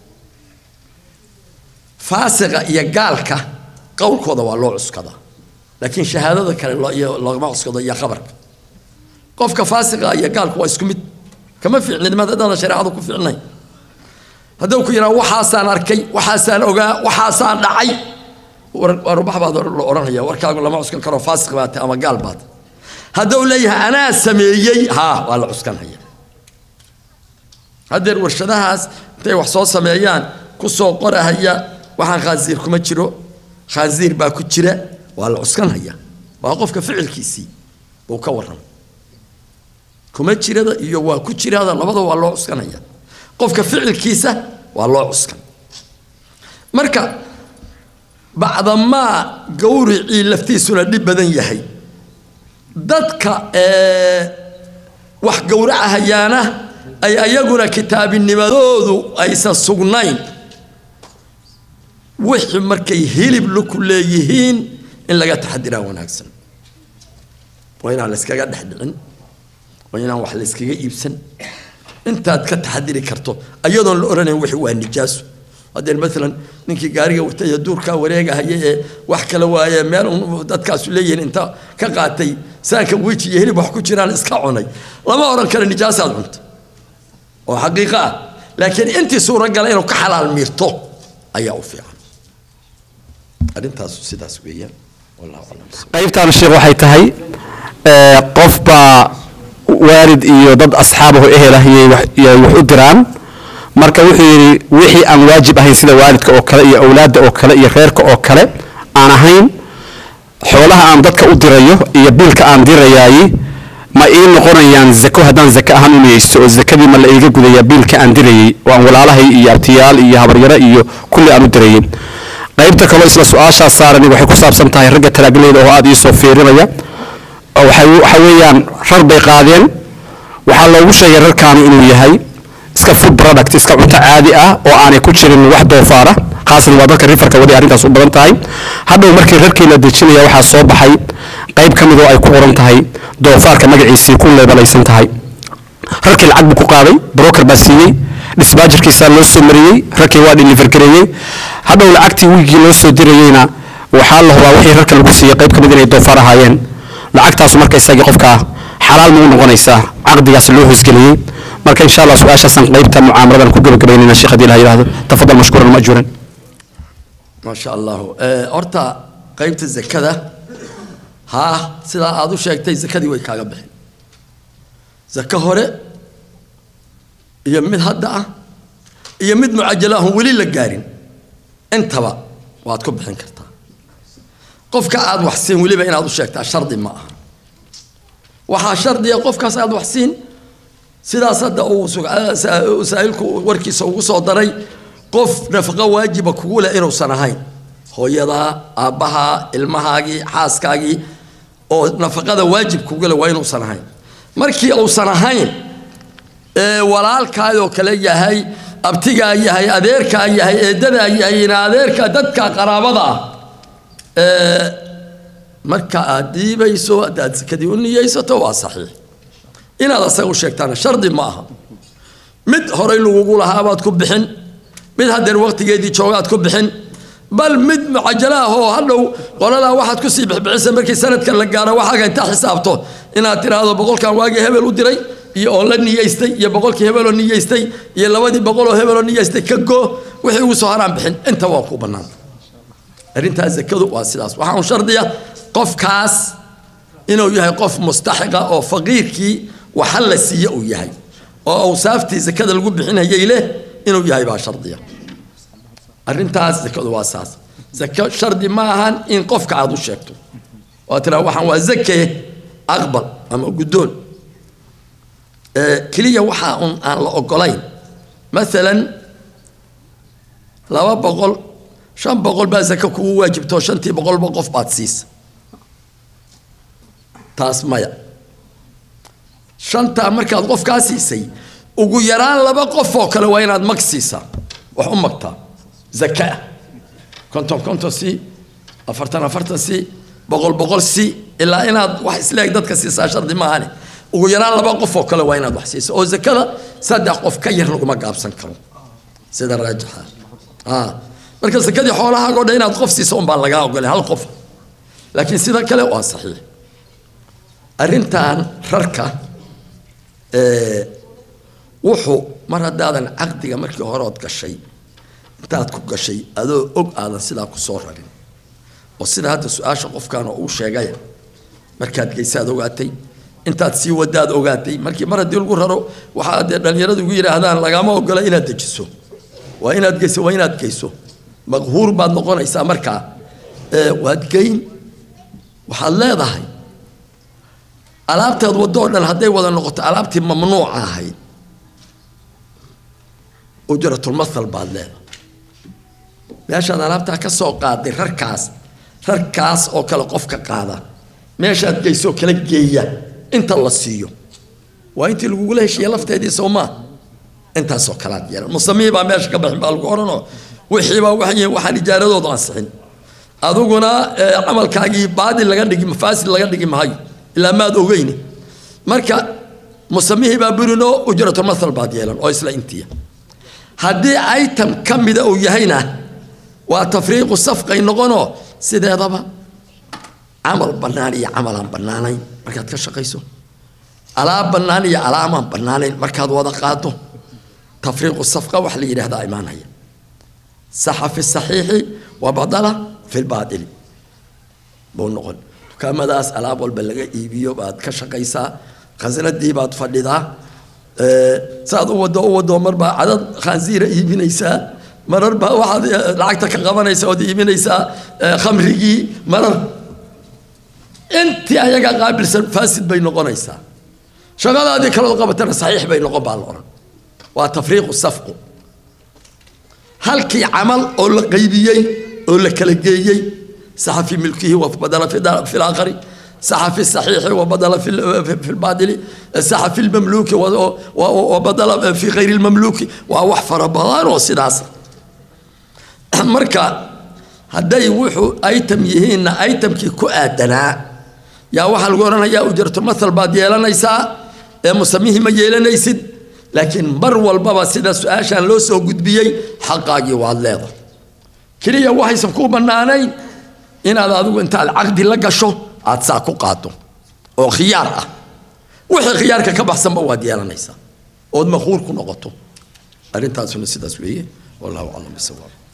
faasiqa iyo gaalka qowlkooda waa loo cuskadaa laakiin shahaadada kale loogama cuskado iyo khabarka qofka faasiqa iyo gaalku waa isku mid kama fiicnidmad haddaadan shareecadu ku fiicnayn hadduu ku yidhaha waxaasaan arkay waxaasaan ogaa waxaasaan dhacay warbax baad la odhanaya warkaagu lama cuskan karo faasiq baate ama gaal baate hadduu leeyahay anaa sameeyey haa waa la cuskanhaya haddeer warshadahaas intay wax soo sameeyaan ku soo qorahaya waxaan khaansiir kuma jiro khaansiir baa ku jira waa la cuskanhaya waa qofka ficilkiisii buu ka warramay kuma jirada iyo waa ku jirada labada waa loo cuskanhaya qofka ficilkiisa waa loo cuskan marka bacdamaa gowricii laftiisuna dhib badan yahay dadka wax gowracahayaana ay ayaguna kitaabinimadoodu aysan sugnayn wixii markay hilib luku leeyihiin in laga taxadiraa wanaagsan waa inaan la iskaga dhex dhicin waa inaan wax la iskaga iibsan intaad ka taxadiri karto ayadoon la oranayn wixii waa nijaaso haddeen maalan ninkii gaariga watay ee duurkaa wareegahaya ee wax kala waaye meel dadkaasu leeyihiin inta ka qaatay saanka weji iyo hilib wax ku jiraan iska cunay lama oran karo nijaasaad cunta oo xaqiiqa ah laakiin intii suuragala inuu ka xalaal miirto ayaa u fiican arintaasu sidaas weeyaan wallahu aclam qaybtaan sheekh waxay tahay qof baa waalid iyo dad asxaabahu ehelahiyay wax u diraan marka wuxuu yiri wixii aan waajib ahayn sida waalidka oo kale iyo awlaadda oo kale iyo reerka oo kale aan ahayn xoolaha aan dadka u dirayo iyo biilka aan dirayaay ma ii noqonayaan zako haddaan zaka ahaan u niyeysto oo zakadii ma la iiga gudayaa biilka aan dirayay oo aan walaalahay iyo abtiyaal iyo habaryaro iyo kulli aan u dirayay qaybta kale isla su'aasha saarani waxay ku saabsan tahay ragga talaagleeda oo aad ii soo fiirinaya oo waxay waxa weeyaan rar bay qaadeen waxaa loogu sheegay rarkaanu inuu yahay iska food product iska cunto caadi ah oo aanay ku jirin wax doofaar ah khaasan waa dadka rifarka wadi arrintaas u badan tahay hadhow markii rarkii la dejinaya waxaa soo baxay qayb ka mid oo ay ku qoran tahay doofaarka magaciisii ku leebalaysan tahay rarkii lacag buu ku qaaday broker baa siiyey disbaajirkiisaa loo soo mariyey rarkii waa deliver gareeyey hadhow lacagtii wiigii loo soo dirayeyna waxaa la hubaa wixii rarka lagu siiyey qayb ka mid inay doofaar ahaayeen lacagtaasu marka isagii qofka xalaal ma u noqonaysaa caqdigaas loo hoosgeliyey marka insha allah su-aashaasan qaybta mucaamaladan ku gabagabaynayna sheekh haddii la yidhaahdo tafadal mashkuuran maajuuran ما شاء الله أرتا قيمة الزكاة ها سلا عادو شيء زكاة دي ويكاغا بحين زكاة هوري يمد هدا يمد معجلة هم ولي لقارين انت بقى واتكب بحين كرتا قفك عاد وحسين ولي بين عادو شيء شرط ما وحا شرط يا قفك عاد وحسين سلا صدق او سائلكم وركي سو صدري qof nafaqo waajiba kugu leh inuu san ahayn hooyada aabaha ilmahaagi xaaskaagi oo nafaqada waajib kugu leh waa inuu san ahayn markii uu san ahayn ee walaalkaay oo kale yahay abtiga yahay adeerka yahay eedada yahay ina adeerka dadka qaraabada ee marka adiibayso dad kadii u niyeysato waa saxiix inaad asagu sheegtaan shardi ma aha mid horay lagu lahaa baad ku bixin mid haddeen waqtigeedii joogaad ku bixin bal mid macajala ah oo hadhow qolada waxaad ku sii bixbixisa markii sanadka la gaaro waxaaga inta xisaabto inaad tiraahdo boqolkan waagii hebel u diray iyo oo la niyeystay iyo boqolkii hebel oo niyeystay iyo labadii boqol oo hebel oo niyeystay ka go wixii ugu soo haraan bixin inta waa ku bannaan arrintaas zakadu waa sidaas waxaan shardiya qofkaas inuu yahay qof mustaxiqa oo faqiirkii waxa la siiyo uu yahay oo awsaaftii zakada lagu bixinayay leh inuu yahay baa shardiya arrintaas zakadu waa saas zaka shardi ma ahan in qofka aad u sheegto oo tira waxaan waa zakee aqbal ama gudoon ee kaliya waxa aan la ogolayn مثلا laba boqol shan boqol baa zaka kugu waajibto shantii boqol ba qof baad siis taas maya shanta markaad qofkaa siisay ugu yaraan laba qof oo kale waa inaad mag siisaa wax u magtaa zakaa konton konton si afartan afartan si boqol boqol si ilaa inaad wax isleeg dadka siisaa shardi maahane ugu yaraan laba qof oo kale waa inaad wax siiso oo zakada saddex qof ka yar laguma gaabsan karo sida raajixa ah marka zakadii xoolahaaga oo dhan inaad qof siiso un baa laga ogolay hal qof laakiin sida kale waa saxiix arrintan rarka ee wuxuu mar haddaadan caqdiga markii hore ood gashay intaad ku gashay adoo og aadan sidaa ku soo rarin oo sida hadda su-aasha qofkan oo uu sheegaya markaad geysaad ogaatay intaad sii wadaad ogaatay markii mar haddii lagu raro waxaa dee dhallinyaradu ugu yidhaahdaan lagama ogola inaad dejiso waa inaad geyso waa inaad geyso maqhuur baad noqonaysaa markaa waad geyn waxaad leedahay alaabtaad waddo oo dhan hadday wada noqoto alaabtii mamnuuca ahayd ujratulmathal baad leedahay meeshaad alaabtaa ka soo qaaday rarkaas rarkaas oo kale qofka qaada meeshaad geysoo kala geeya inta la siiyo waa intii lagugula heshiiya lafteedii soo maa intaasoo kalaad yeelan musamihii baa meesha ka baxin baa lagu odhanoo wixii baa waxay waxaan ijaaradoodu ansixin adiguna camalkaagii baadil laga dhigi mafaasid laga dhigi mahayo ilaa maad ogeyni marka musamihii baa burinoo ujratulmathal baad yeelan oo isla intiya haddii item ka mida uu yahayna waa tafriiqu safqay noqonoo sideedaba camal bannaan iyo camal aan bannaanayn markaad ka shaqayso alaab bannaan iyo alaab aan bannaanayn markaad wada qaado tafriiqu safqa wax la yidhaahdaa imaanaya saxa fi saxiixi wa badala fi lbaadili buu noqon dukaamadaas alaab walba laga iibiyo baad ka shaqaysaa khasnadii baad fadhidaa saad u wado u wado marba cadad khanziira iibinaysaa marar baa waxaad lacagta ka qabanaysaa ood iibinaysaa khamrigii marar intii ayaga qaabilsan faasid bay noqonaysaa shaqadaadii kalood qabatana saxiix bay noqon baa la odhan waa tafriiqu safqu halkii camal oo la qaybiyey oo la kala geeyey saxa fi milkihi wa badala fi laakhari saxa fi saxiixi wa badala fi lbaadili saxa fi lmamluuki wa badala fi khayri lmamluuki waa wax fara badan oo sidaas marka hadday wuxuu item yihiinna itemkii ku aadanaa yaa waxaa lagu odhanayaa ujratulmathal baad yeelanaysaa ee musamihii ma yeelanaysid laakiin mar walbaba sida su-aashaan loo soo gudbiyey xaqaagii waad leedahay keliya waxaysan ku bannaanayn inaad adigu intaad caqdi la gasho aad saa ku qaato oo khiyaar ah wixii khiyaarka ka baxsanba waad yeelanaysaa ood maquul ku noqoto arrintaasuna sidaas weeye wallahu a'lam bisawaab